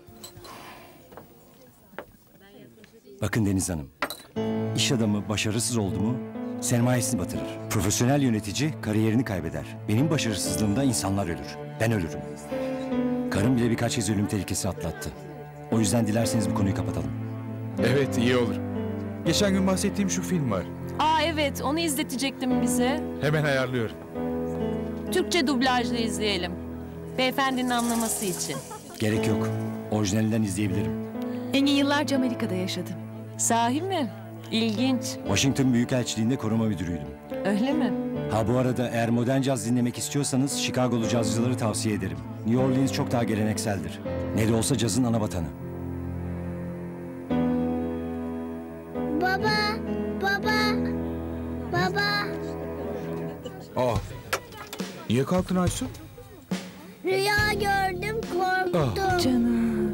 Bakın Deniz Hanım, iş adamı başarısız oldu mu sermayesini batırır. Profesyonel yönetici kariyerini kaybeder. Benim başarısızlığımda insanlar ölür. Ben ölürüm. Karım bile birkaç kez ölüm tehlikesi atlattı. O yüzden dilerseniz bu konuyu kapatalım. Evet iyi olur. Geçen gün bahsettiğim şu film var. Aa evet, onu izletecektim bize. Hemen ayarlıyorum. Türkçe dublajla izleyelim. Beyefendinin anlaması için. Gerek yok. Orijinalinden izleyebilirim. Engin yıllarca Amerika'da yaşadı. Sahi mi? İlginç. Washington Büyükelçiliğinde koruma müdürüydüm. Öyle mi? Ha bu arada eğer modern caz dinlemek istiyorsanız Chicago'lu cazcıları tavsiye ederim. New Orleans çok daha gelenekseldir. Ne de olsa cazın ana vatanı. Baba, baba, baba. Aa, niye kalktın Aysu? Rüya gördüm, korktum. Ah. Canım.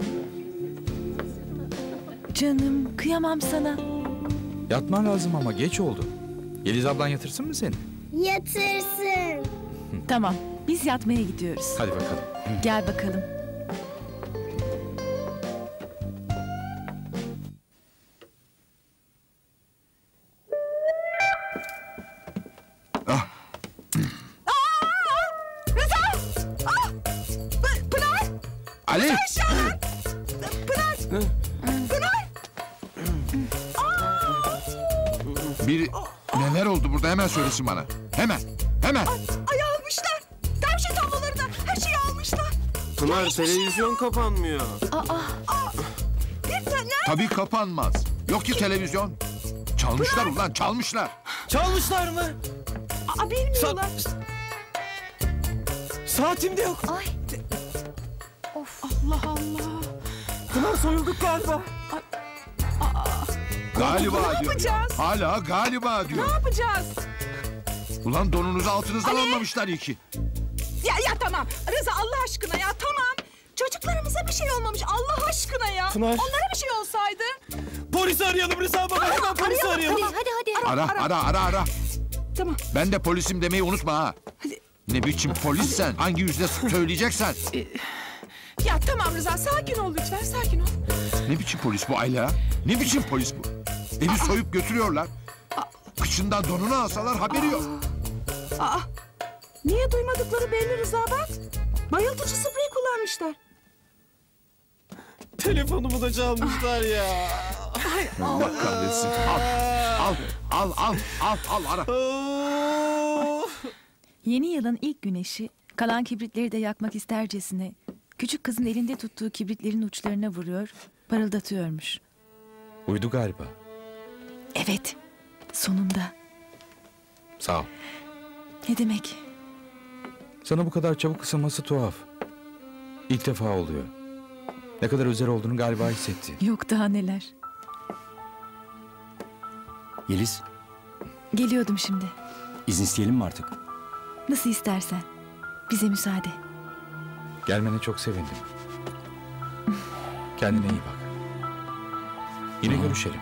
Canım, kıyamam sana. Yatman lazım ama geç oldu. Yeliz ablan yatırsın mı seni? Yatırsın. Tamam, biz yatmaya gidiyoruz. Hadi bakalım. Gel bakalım. Ali! Aşağıdan! Pınar! Pınar! Bir neler oldu burada hemen söylesin bana. Hemen, hemen. Ay almışlar! Tavşan tablolarını da her şeyi almışlar. Pınar televizyon kapanmıyor. Bir tane... Tabii kapanmaz. Yok ki televizyon. Çalmışlar ulan, çalmışlar. Çalmışlar mı? Aa, bilmiyorlar. Saatim de yok. Ay. Of. Allah Allah. Pınar soyulduk galiba. Galiba Ne diyor. yapacağız? Hala galiba diyor. Ne yapacağız? Ulan donunuzu altınızdan Ali! almamışlar iyi ki. Ya ya tamam. Rıza Allah aşkına ya tamam. Çocuklarımıza bir şey olmamış Allah aşkına ya. Pınar. Onlara bir şey olsaydı. Polisi arayalım Rıza baba. Hemen polisi arayalım. Hadi hadi hadi. Ara, ara, ara, ara. Tamam. Ben de polisim demeyi unutma ha. Ne biçim polis sen? Hangi yüzle söyleyeceksen? Ya tamam Rıza sakin ol lütfen sakin ol. Ne biçim polis bu Ayla? Ne biçim polis bu? Evi soyup götürüyorlar. Kıçından donunu alsalar haberi yok. Aa, niye duymadıkları belli Rıza bak. Bayıltıcı sprey kullanmışlar. Telefonumu da çalmışlar ya. Ay, Allah kahretsin. Al, al, al, al, al, al, ara. Yeni yılın ilk güneşi kalan kibritleri de yakmak istercesine küçük kızın elinde tuttuğu kibritlerin uçlarına vuruyor, parıldatıyormuş. Uydu galiba. Evet, sonunda. Sağ ol. Ne demek? Sana bu kadar çabuk ısınması tuhaf. İlk defa oluyor. Ne kadar özel olduğunu galiba hissetti. Yok daha neler. Yeliz, Geliyordum şimdi. izin isteyelim mi artık? Nasıl istersen. Bize müsaade. Gelmene çok sevindim. Kendine iyi bak. Yine görüşelim.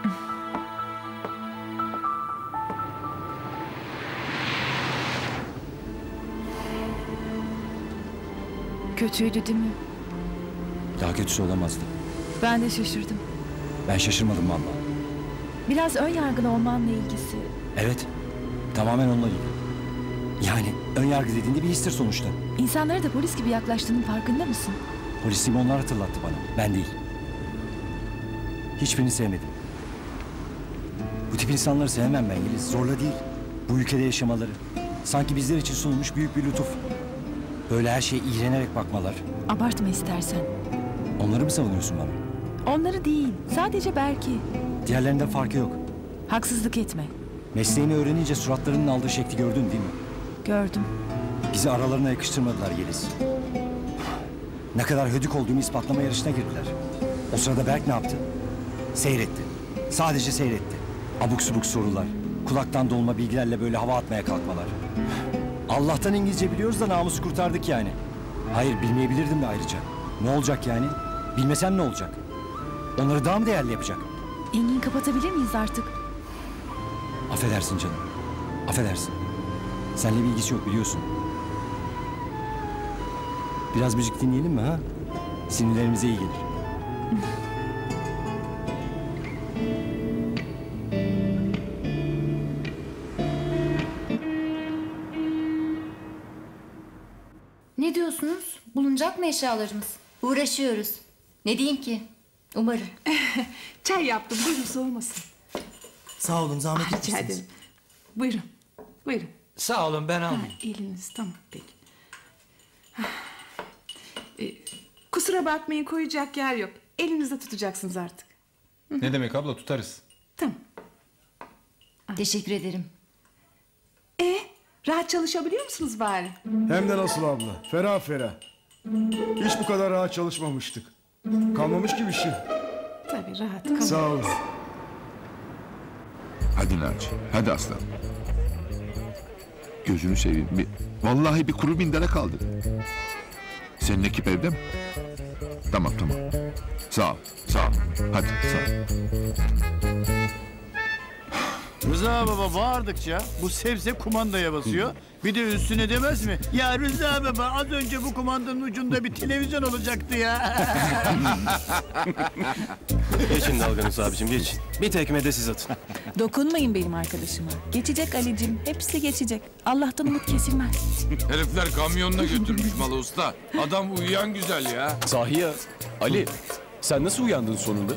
Kötüydü değil mi? Daha kötüsü olamazdı. Ben de şaşırdım. Ben şaşırmadım vallahi. Biraz ön yargılı olmanla ilgisi. Evet, tamamen onunla ilgili. Yani ön yargı dediğinde bir histir sonuçta. İnsanlara da polis gibi yaklaştığının farkında mısın? Polisliğimi onlar hatırlattı bana, ben değil. Hiçbirini sevmedim. Bu tip insanları sevmem ben Yeliz, zorla değil. Bu ülkede yaşamaları. Sanki bizler için sunulmuş büyük bir lütuf. Böyle her şeye iğrenerek bakmalar. Abartma istersen. Onları mı savunuyorsun bana? Onları değil, sadece belki. Diğerlerinden farkı yok. Haksızlık etme. Mesleğini öğrenince suratlarının aldığı şekli gördün değil mi? Gördüm. Bizi aralarına yakıştırmadılar Yeliz. Ne kadar hödük olduğumu ispatlama yarışına girdiler. O sırada Berk ne yaptı? Seyretti. Sadece seyretti. Abuk subuk sorular. Kulaktan dolma bilgilerle böyle hava atmaya kalkmalar. Allah'tan İngilizce biliyoruz da namusu kurtardık yani. Hayır bilmeyebilirdim de ayrıca. Ne olacak yani? Bilmesem ne olacak? Onları daha mı değerli yapacak? Engin kapatabilir miyiz artık? Affedersin canım. Affedersin. Seninle bir ilgisi yok biliyorsun. Biraz müzik dinleyelim mi ha? Sinirlerimize iyi gelir. Ne diyorsunuz? Bulunacak mı eşyalarımız? Uğraşıyoruz. Ne diyeyim ki? Umarım. Çay yaptım. Buyurun soğumasın. Sağ olun zahmet Rica etmişsiniz. ederim. Buyurun. Buyurun. Sağ olun ben Ha, almayayım. eliniz tamam peki. Hah. Ee, kusura bakmayın koyacak yer yok. Elinizde tutacaksınız artık. Ne demek abla tutarız. Tamam. Teşekkür ederim. E rahat çalışabiliyor musunuz bari? Hem de nasıl abla? Ferah ferah. Hiç bu kadar rahat çalışmamıştık. Kalmamış gibi şey. Tabii rahat kalın. Sağ olun. Hadi Naci, hadi aslan. Gözünü seveyim. Bir, vallahi bir kuru mindere kaldı. Senin ekip evde mi? Tamam tamam. Sağ ol, sağ ol. Hadi sağ ol. Rıza baba bağırdıkça bu sebze kumandaya basıyor. Bir de üstüne demez mi? Ya Rıza baba az önce bu kumandanın ucunda bir televizyon olacaktı ya. Geçin dalganız abicim geçin. Bir tekme de siz atın. Dokunmayın benim arkadaşıma. Geçecek Ali'cim. Hepsi geçecek. Allah'tan umut kesilmez. Herifler kamyonla götürmüş malı usta. Adam uyuyan güzel ya. Sahi ya. Ali sen nasıl uyandın sonunda?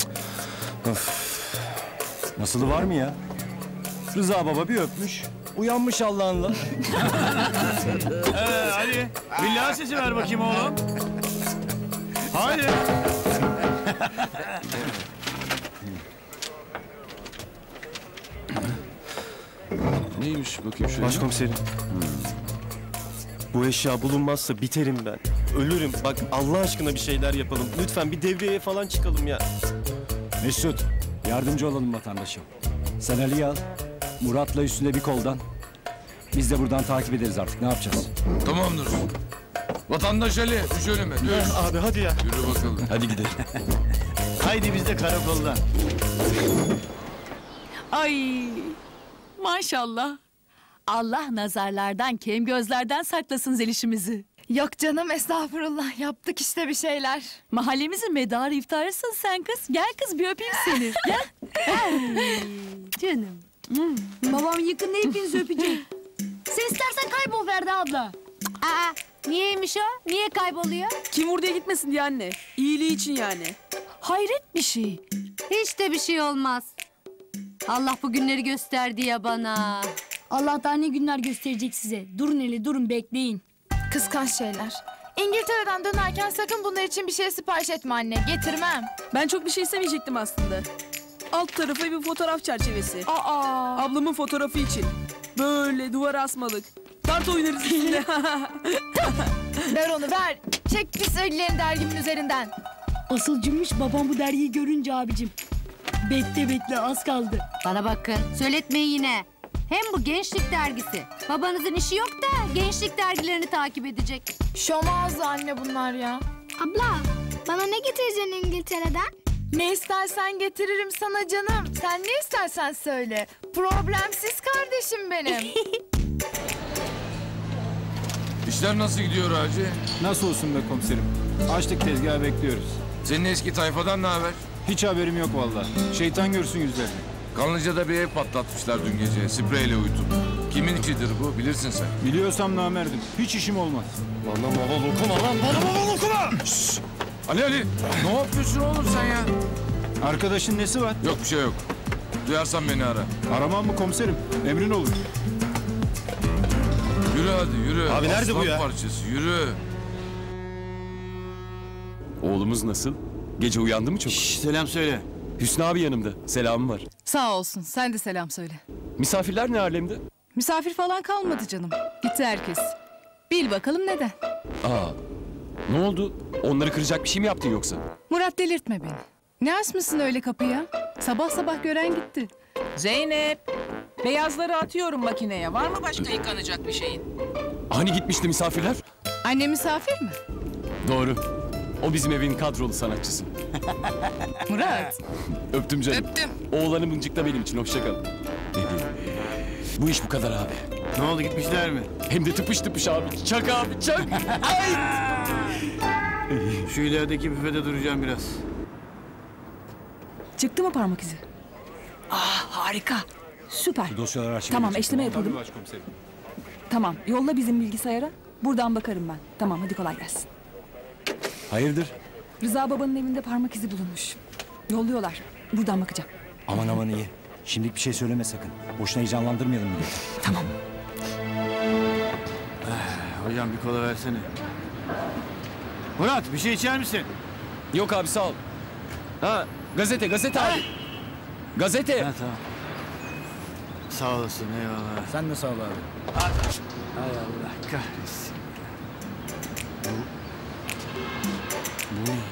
Nasılı var mı ya? Rıza baba bir öpmüş. Uyanmış Allah'ınla. Ee, Ali billahi sesi ver bakayım oğlum. Hadi. Neymiş bakayım şöyle. Başkomiserim. Bu eşya bulunmazsa biterim ben. Ölürüm. Bak Allah aşkına bir şeyler yapalım. Lütfen bir devreye falan çıkalım ya. Mesut, yardımcı olalım vatandaşa. Sen Ali'yi al. Murat'la üstünde bir koldan. Biz de buradan takip ederiz artık. Ne yapacağız? Tamamdır. Vatandaş Ali düş önüme düş. Abi hadi ya. Yürü bakalım. Hadi gidelim. Haydi biz de karakoldan. Ay maşallah. Allah nazarlardan, kem gözlerden saklasın Zeliş'imizi. Yok canım estağfurullah yaptık işte bir şeyler. Mahallemizin medarı iftarısın sen kız. Gel kız bir öpeyim seni. Gel. Ay, canım. Babam yakında hepinizi öpecek. Sen istersen kaybol Ferdi abla. Aa, niyeymiş o? Niye kayboluyor? Kim vurduya gitmesin diye anne. İyiliği için yani. Hayret bir şey. Hiç de bir şey olmaz. Allah bu günleri gösterdi ya bana. Allah daha ne günler gösterecek size. Durun hele durun bekleyin. Kıskanç şeyler. İngiltere'den dönerken sakın bunlar için bir şey sipariş etme anne. Getirmem. Ben çok bir şey istemeyecektim aslında. Alt tarafı bir fotoğraf çerçevesi. Aa. Ablamın fotoğrafı için. Böyle duvara asmalık. Kart oynarız üstünde. Ver onu ver. Çek pis ellerini dergimin üzerinden. Asıl cümmüş babam bu dergiyi görünce abicim. Bekle bekle az kaldı. Bana bakın söyletmeyin yine. Hem bu gençlik dergisi. Babanızın işi yok da gençlik dergilerini takip edecek. Şomazlı anne bunlar ya. Abla bana ne getireceksin İngiltere'den? Ne istersen getiririm sana canım. Sen ne istersen söyle. Problemsiz kardeşim benim. İşler nasıl gidiyor Hacı? Nasıl olsun be komiserim? Açtık tezgahı bekliyoruz. Senin eski tayfadan ne haber? Hiç haberim yok vallahi. Şeytan görsün yüzlerini. Kanlıca'da bir ev patlatmışlar dün gece. Spreyle uyutup. Kimin içidir bu bilirsin sen. Biliyorsam namerdim. Hiç işim olmaz. Bana baba dokuma lan. Bana baba dokuma. Şşş! Ali Ali ne yapıyorsun oğlum sen ya? Arkadaşın nesi var? Yok bir şey yok. Duyarsan beni ara. Aramam mı komiserim? Emrin olur. Yürü hadi yürü. Abi nerede Aslan bu ya? parçası yürü. Oğlumuz nasıl? Gece uyandı mı çok? Şş, selam söyle. Hüsnü abi yanımda. Selamım var. Sağ olsun sen de selam söyle. Misafirler ne alemde? Misafir falan kalmadı canım. Gitti herkes. Bil bakalım neden. Aa, ne oldu? Onları kıracak bir şey mi yaptın yoksa? Murat delirtme beni. Ne asmışsın öyle kapıya? Sabah sabah gören gitti. Zeynep. Beyazları atıyorum makineye. Var mı başka yıkanacak bir şeyin? Hani gitmişti misafirler? Anne misafir mi? Doğru. O bizim evin kadrolu sanatçısı. Murat. Öptüm canım. Öptüm. Oğlanı mıncıkla benim için. Hoşça kal. Bu iş bu kadar abi. Ne oldu gitmişler mi? Hem de tıpış tıpış abi. Çak abi çak. Ay! Şu ilerideki büfede duracağım biraz. Çıktı mı parmak izi? Ah harika. Süper. Bu dosyalar arşive Tamam edecek. eşleme yapalım. Tamam yolla bizim bilgisayara. Buradan bakarım ben. Tamam hadi kolay gelsin. Hayırdır? Rıza babanın evinde parmak izi bulunmuş. Yolluyorlar. Buradan bakacağım. Aman aman iyi. Şimdilik bir şey söyleme sakın. Boşuna heyecanlandırmayalım milleti. Tamam. Hocam bir kola versene. Murat bir şey içer misin? Yok abi sağ ol. Ha gazete gazete abi. Gazete. Ha tamam. Sağ olasın eyvallah. Sen de sağ ol abi. Hay Allah kahretsin. Bu... Bu ne ya?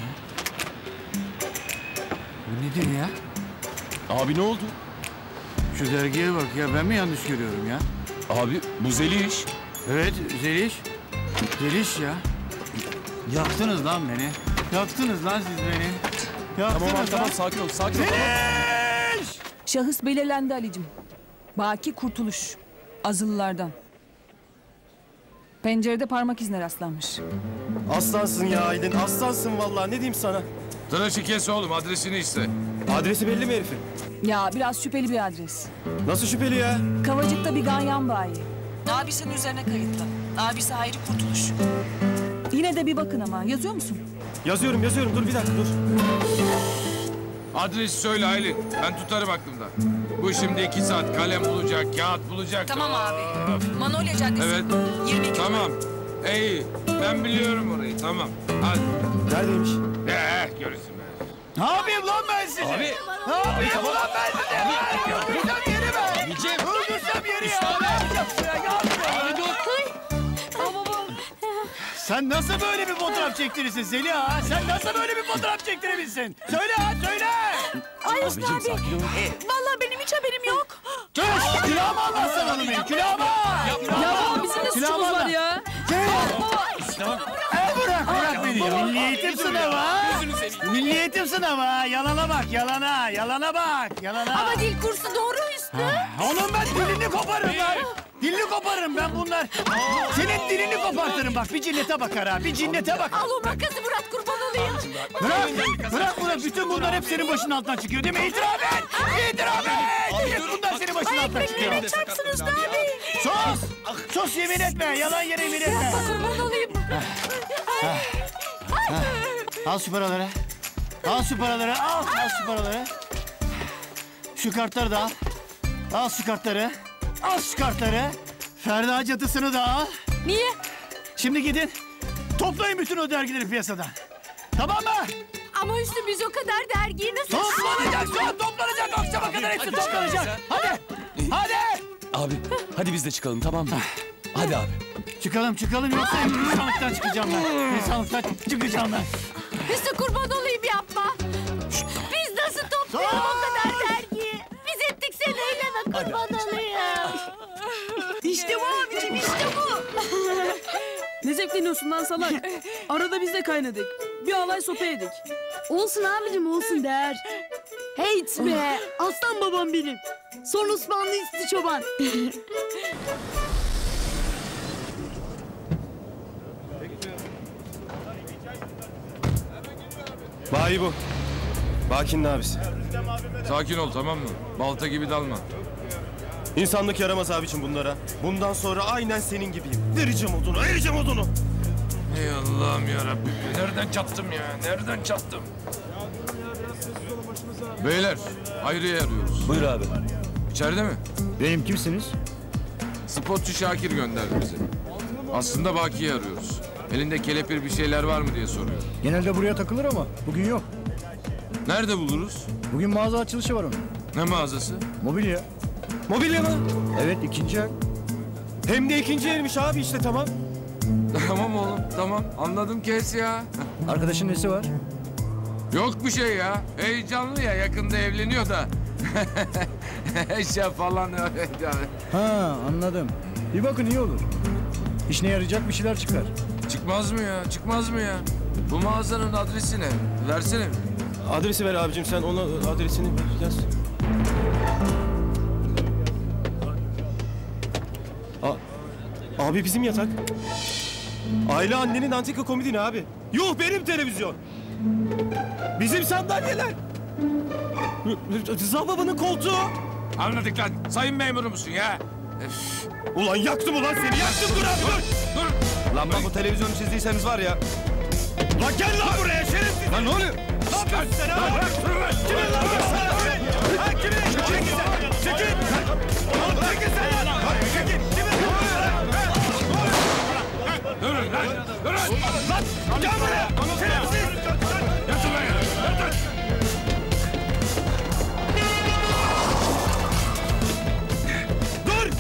Bu nedir ya? Abi ne oldu? Şu dergiye bak ya ben mi yanlış görüyorum ya? Abi bu Zeliş. Evet Zeliş. Zeliş ya. Yaktınız lan beni. Yaktınız lan siz beni. Yaktınız Tamam abi lan. tamam sakin ol sakin ol. Zeliş! Şahıs belirlendi Ali'cim. Baki Kurtuluş. Azılılardan. Pencerede parmak izine rastlanmış. Aslansın ya Aydın, aslansın vallahi. Ne diyeyim sana? Tıraşı kes oğlum, adresini iste. Adresi belli mi herifin? Ya biraz şüpheli bir adres. Nasıl şüpheli ya? Kavacık'ta bir ganyan bayi. Abisinin üzerine kayıtlı. Abisi Hayri Kurtuluş. Yine de bir bakın ama. Yazıyor musun? Yazıyorum, yazıyorum. Dur bir dakika, dur. Adresi söyle Aylin, ben tutarım aklımda. Bu şimdi iki saat kalem bulacak, kağıt bulacak. Tamam abi. Of. Manolya Caddesi. Evet. yirmi iki Tamam. İyi, ben biliyorum orayı, tamam. Hadi. Neredeymiş? Ee, görürsün be. Ne yapayım lan ben sizi? Abi. Ne yapayım ulan ben sizi? Öldürsem yeri be. Abicim. Öldürsem yeri ya. Ne yapacaksın ya? Abi dur. Sen nasıl böyle bir fotoğraf çektirirsin Zeliha? Sen nasıl böyle bir fotoğraf çektirebilirsin? Söyle ha, söyle. Ay Hüsnü abi. E, vallahi benim hiç haberim yok. Sus! Külahımı anlatsan onu benim, külahımı! Ya baba bizim de suçumuz var ya. E bırak, bırak beni. Milli eğitim sınavı ha? Milli eğitim sınavı ha? Yalana bak, yalana. Yalana bak, yalana. Ama dil kursu doğru Hüsnü. Onun ben dilini koparırım lan. Dilini koparırım ben bunlar. Senin dilini kopartırım bak. Bir cinnete bakar ha. Bir cinnete bak. Al o makası Murat, kurban olayım. Bırak. Bırak Murat. Bütün bunlar hep senin başının altından çıkıyor değil mi? İtiraf et. İtiraf et. Hep bunlar senin başının altından çıkıyor. Ay çarpsın Hüsnü abi. Sus. Sus, yemin etme. Yalan yere yemin etme. Yapma, kurban olayım. Al şu paraları. Al şu paraları. Al. Al şu paraları. Şu kartları da al. Al şu kartları. Al şu kartları. Ferda cadısını da al. Niye? Şimdi gidin. Toplayın bütün o dergileri piyasadan. Tamam mı? Ama Hüsnü biz o kadar dergiyi nasıl... Toplanacak şu an, toplanacak. Akşama kadar hepsi toplanacak. Hadi. Hadi. Abi hadi biz de çıkalım, tamam mı? Hadi abi. Çıkalım çıkalım yoksa insanlıktan çıkacağım ben. İnsanlıktan çıkacağım ben. Hüsnü kurban olayım, yapma. Biz nasıl toplayalım o kadar dergiyi? Biz ettik seni eyleme, kurban olayım. İşte bu abicim, işte bu. Ne zevkleniyorsun lan salak? Arada biz de kaynadık. Bir alay sopa yedik. Olsun abicim, olsun der. Heyt be, aslan babam benim. Son Osmanlı isti çoban. Bayi bu. Baki'nin abisi. Sakin ol, tamam mı? Balta gibi dalma. İnsanlık yaramaz abicim bunlara. Bundan sonra aynen senin gibiyim. Vereceğim odunu, vereceğim odunu. Ey Allah'ım yarabbim. Nereden çattım ya? Nereden çattım? Beyler, Hayri'yi arıyoruz. Buyur abi. İçeride mi? Benim kimsiniz? Spotçu Şakir gönderdi bizi. Aslında Baki'yi arıyoruz. Elinde kelepir bir şeyler var mı diye soruyor. Genelde buraya takılır ama bugün yok. Nerede buluruz? Bugün mağaza açılışı var onun. Ne mağazası? Mobilya. Mobilya mı? Evet, ikinci el. Hem de ikinci elmiş abi, işte tamam. Tamam oğlum, tamam. Anladım, kes ya. Arkadaşın nesi var? Yok bir şey ya. Heyecanlı ya, yakında evleniyor da. Eşya falan öyle. Ha, anladım. Bir bakın, iyi olur. İşine yarayacak bir şeyler çıkar. Çıkmaz mı ya? Çıkmaz mı ya? Bu mağazanın adresi ne? Versene. Adresi ver abicim, sen ona adresini yaz. A abi bizim yatak. Aile annenin antika komodini abi. Yuh, benim televizyon. Bizim sandalyeler. Rıza babanın koltuğu. Anladık lan. Sayın memuru musun ya? Öf. Ulan yaktım ulan seni, yaktım, dur abi dur. Dur. Lan bak, bu televizyonu çizdiyseniz var ya. Lan gel lan buraya şerefsiz. Lan ne oluyor? Ne yapıyorsun sen abi? Bırak şunu lan. Kimin lan bu sana? Ha kimin? Çekil sen. Çekil. Oğlum çekil sen lan. Çekil. Kimin lan? Durun lan. Durun. Lan gel buraya. Şerefsiz. Yatın lan ya. Yatın. Dur.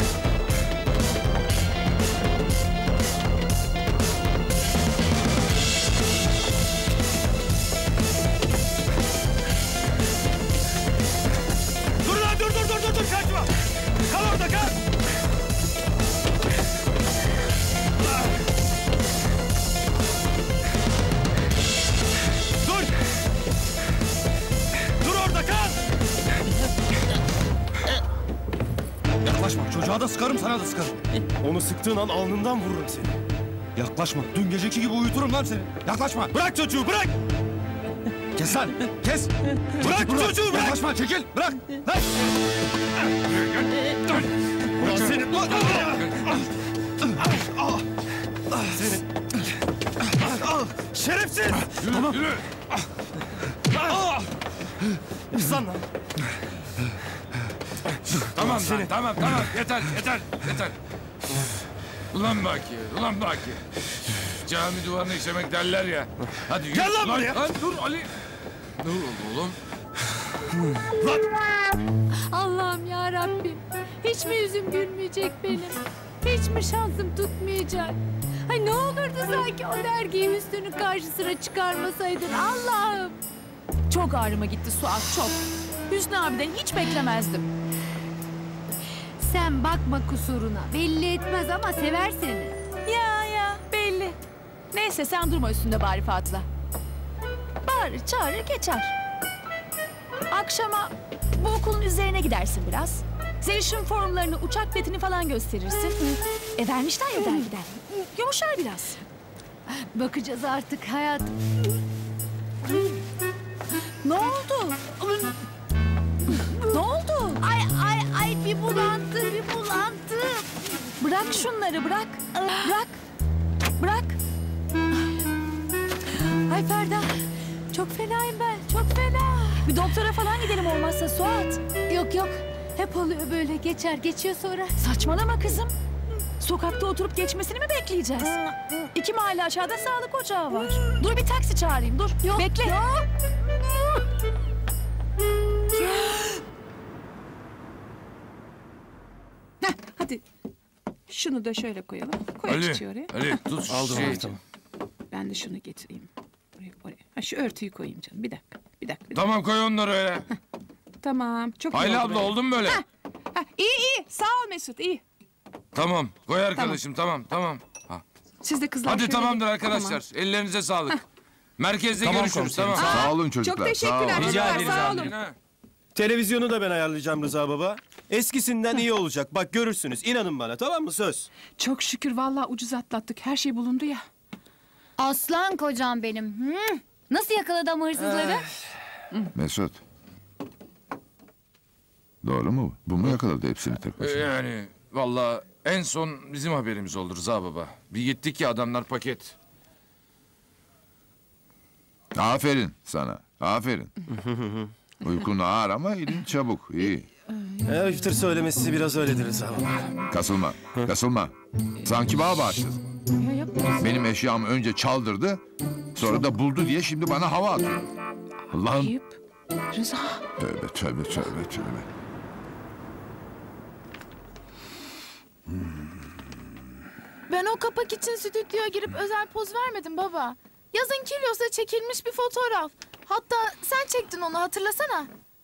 Dur lan, dur dur dur dur dur, kaçma. Kal orada, kal. Dur. Dur orada, kal. Yaklaşma. Çocuğa da sıkarım, sana da sıkarım. Onu sıktığın an alnından vururum seni. Yaklaşma. Dün geceki gibi uyuturum lan seni. Yaklaşma. Bırak çocuğu, bırak. Kes lan, kes. Bırak çocuğu, bırak. Yaklaşma, çekil. Bırak. Lan. Ulan seni. Seni. Şerefsiz. Yürü, Tamam. yürü. Lan lan. Tamam lan, tamam, tamam. Yeter, yeter, yeter. Ulan Baki, ulan Baki. Cami duvarını işemek derler ya. Hadi yürü. Gel lan buraya. Lan dur Ali. Dur oğlum. Allah'ım ya Rabbim. Hiç mi yüzüm gülmeyecek benim? Hiç mi şansım tutmayacak? Ay ne olurdu sanki o dergiyi Hüsnü'nün karşısına çıkarmasaydın Allah'ım. Çok ağrıma gitti Suat, çok. Hüsnü abiden hiç beklemezdim. Sen bakma kusuruna. Belli etmez ama sever seni. Ya ya belli. Neyse sen durma üstünde bari Fatla. Bağırır çağırır geçer. Akşama bu okulun üzerine gidersin biraz. Zeliş'in formlarını, uçak biletini falan gösterirsin. E vermişler ya dergiden. Yumuşar biraz. Bakacağız artık hayatım. Ne oldu? Ne oldu? Ay ay ay bir bulantı bir bulantı. Bırak şunları bırak. Bırak. Bırak. Ay Ferda çok fenayım ben çok fena. Bir doktora falan gidelim olmazsa Suat. Yok yok hep oluyor böyle geçer geçiyor sonra. Saçmalama kızım. Sokakta oturup geçmesini mi bekleyeceğiz? İki mahalle aşağıda sağlık ocağı var. Dur bir taksi çağırayım dur. Yok, Bekle. Yok. Heh, hadi. Şunu da şöyle koyalım. Koy Ali, çiçeği oraya. Ali tut şu Aldım şeyi. tamam. Ben de şunu getireyim. Oraya, oraya. Ha, şu örtüyü koyayım canım. Bir dakika. Bir dakika. Bir dakika. Tamam koy onları öyle. Tamam. Çok iyi Hayli oldu abla böyle. oldu mu böyle? Ha, ha, iyi iyi. Sağ ol Mesut iyi. Tamam koy arkadaşım tamam tamam. Ha. Siz de kızlar Hadi şöyle tamamdır bir- arkadaşlar. Tamam. Ellerinize sağlık. Merkezde Tamam görüşürüz komiserim, tamam. Sağ olun çocuklar. Çok teşekkürler. Sağ olun. Rica çocuklar, ederiz sağ abi. olun. Ha. Televizyonu da ben ayarlayacağım Rıza baba. Eskisinden iyi olacak. Bak görürsünüz. İnanın bana, tamam mı? Söz. Çok şükür vallahi ucuz atlattık. Her şey bulundu ya. Aslan kocam benim. Hı? Nasıl yakaladı ama hırsızları? Mesut. Doğru mu? Bu mu yakaladı hepsini tek Ee, başına? Yani vallahi en son bizim haberimiz oldu Rıza baba. Bir gittik ya adamlar paket. Aferin sana. Aferin. Uykun ağır ama elin çabuk. İyi. Ee, iftır söylemesi biraz öyledir Rıza baba. Kasılma. Kasılma. Sanki bana bağışladın. Ya yapma. Benim eşyamı önce çaldırdı. Sonra da buldu diye şimdi bana hava atıyor. Allah'ım. Ayıp. Rıza. Tövbe tövbe tövbe tövbe. Ben o kapak için stüdyoya girip özel poz vermedim baba. Yazın Kilyos'ta çekilmiş bir fotoğraf. Hatta sen çektin onu hatırlasana.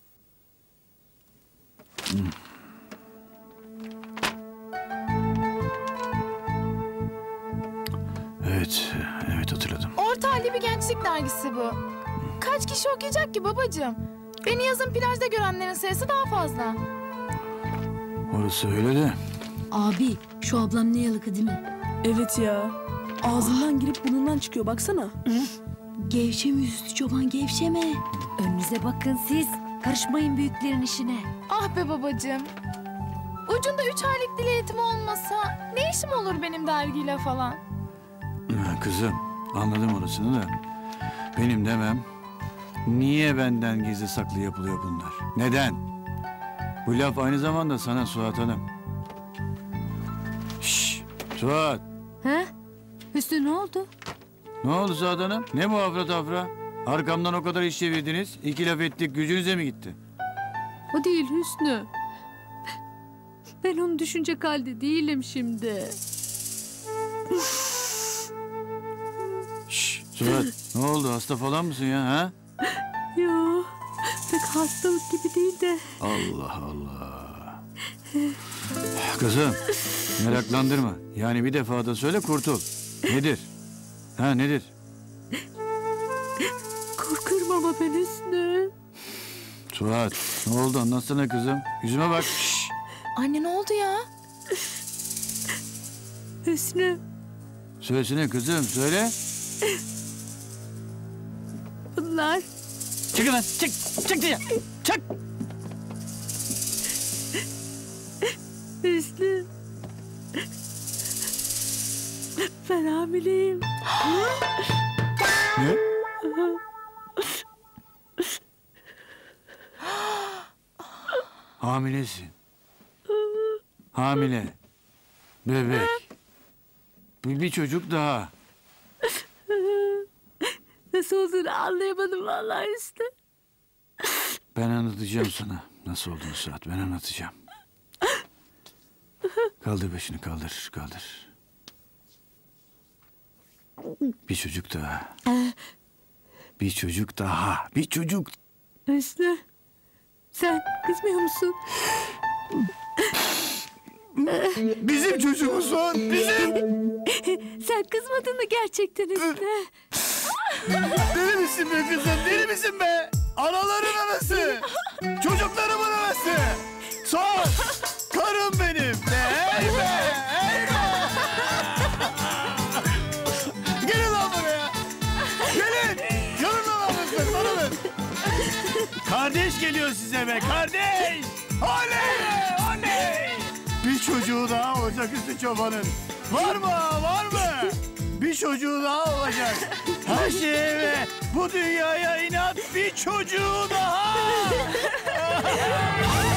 Evet, evet hatırladım. Orta halli bir gençlik dergisi bu. Kaç kişi okuyacak ki babacığım? Beni yazın plajda görenlerin sayısı daha fazla. Orası öyle de. Abi şu ablam ne yalıkı değil mi? Evet ya. Ağzından girip burnundan çıkıyor baksana. Gevşeme üstü çoban gevşeme. Önünüze bakın siz. Karışmayın büyüklerin işine. Ah be babacığım. Ucunda üç aylık dil eğitimi olmasa ne işim olur benim dergiyle falan? Ha, kızım anladım orasını da. Benim demem niye benden gizli saklı yapılıyor bunlar? Neden? Bu laf aynı zamanda sana Suat Hanım. Şşş Suat. He? Hüsnü ne oldu? Ne oldu Suat Hanım? Ne bu afra tafra? Arkamdan o kadar iş çevirdiniz. İki laf ettik gücünüze mi gitti? O değil Hüsnü. Ben onu düşünecek halde değilim şimdi. Şşş Suat ne oldu hasta falan mısın ya ha? Ya pek hastalık gibi değil de. Allah Allah. Kızım meraklandırma. Yani bir defa da söyle kurtul. Nedir? Ha nedir? Korkuyorum ama ben Hüsnü. Suat ne oldu anlatsana kızım. Yüzüme bak. Şşş. Anne ne oldu ya? Hüsnü. Söylesene kızım söyle. Bunlar. Çık lan çık. Çık diye. Çık. Hüsnü. Ben hamileyim. Ne? Hamilesin. Hamile. Bebek. Bir, bir çocuk daha. Nasıl olduğunu anlayamadım vallahi Hüsnü. Ben anlatacağım sana. Nasıl olduğunu Suat, ben anlatacağım. Kaldır başını, kaldır, kaldır. Bir çocuk daha. Bir çocuk daha. Bir çocuk. Hüsnü. Sen kızmıyor musun? Bizim çocuğumuz var, bizim. Sen kızmadın mı gerçekten Hüsnü? Deli misin be kızım, deli misin be? Anaların anası. Çocuklarımın anası. Suat, karım benim. Hey be, hey be. Gelin lan buraya. Gelin. Yarın lan anasını, sarılın. Kardeş geliyor size be, kardeş. Oley, oley. Bir çocuğu daha olacak Üstü Çoban'ın. Var mı, var mı? Bir çocuğu daha olacak. Her şeye ve bu dünyaya inat bir çocuğu daha.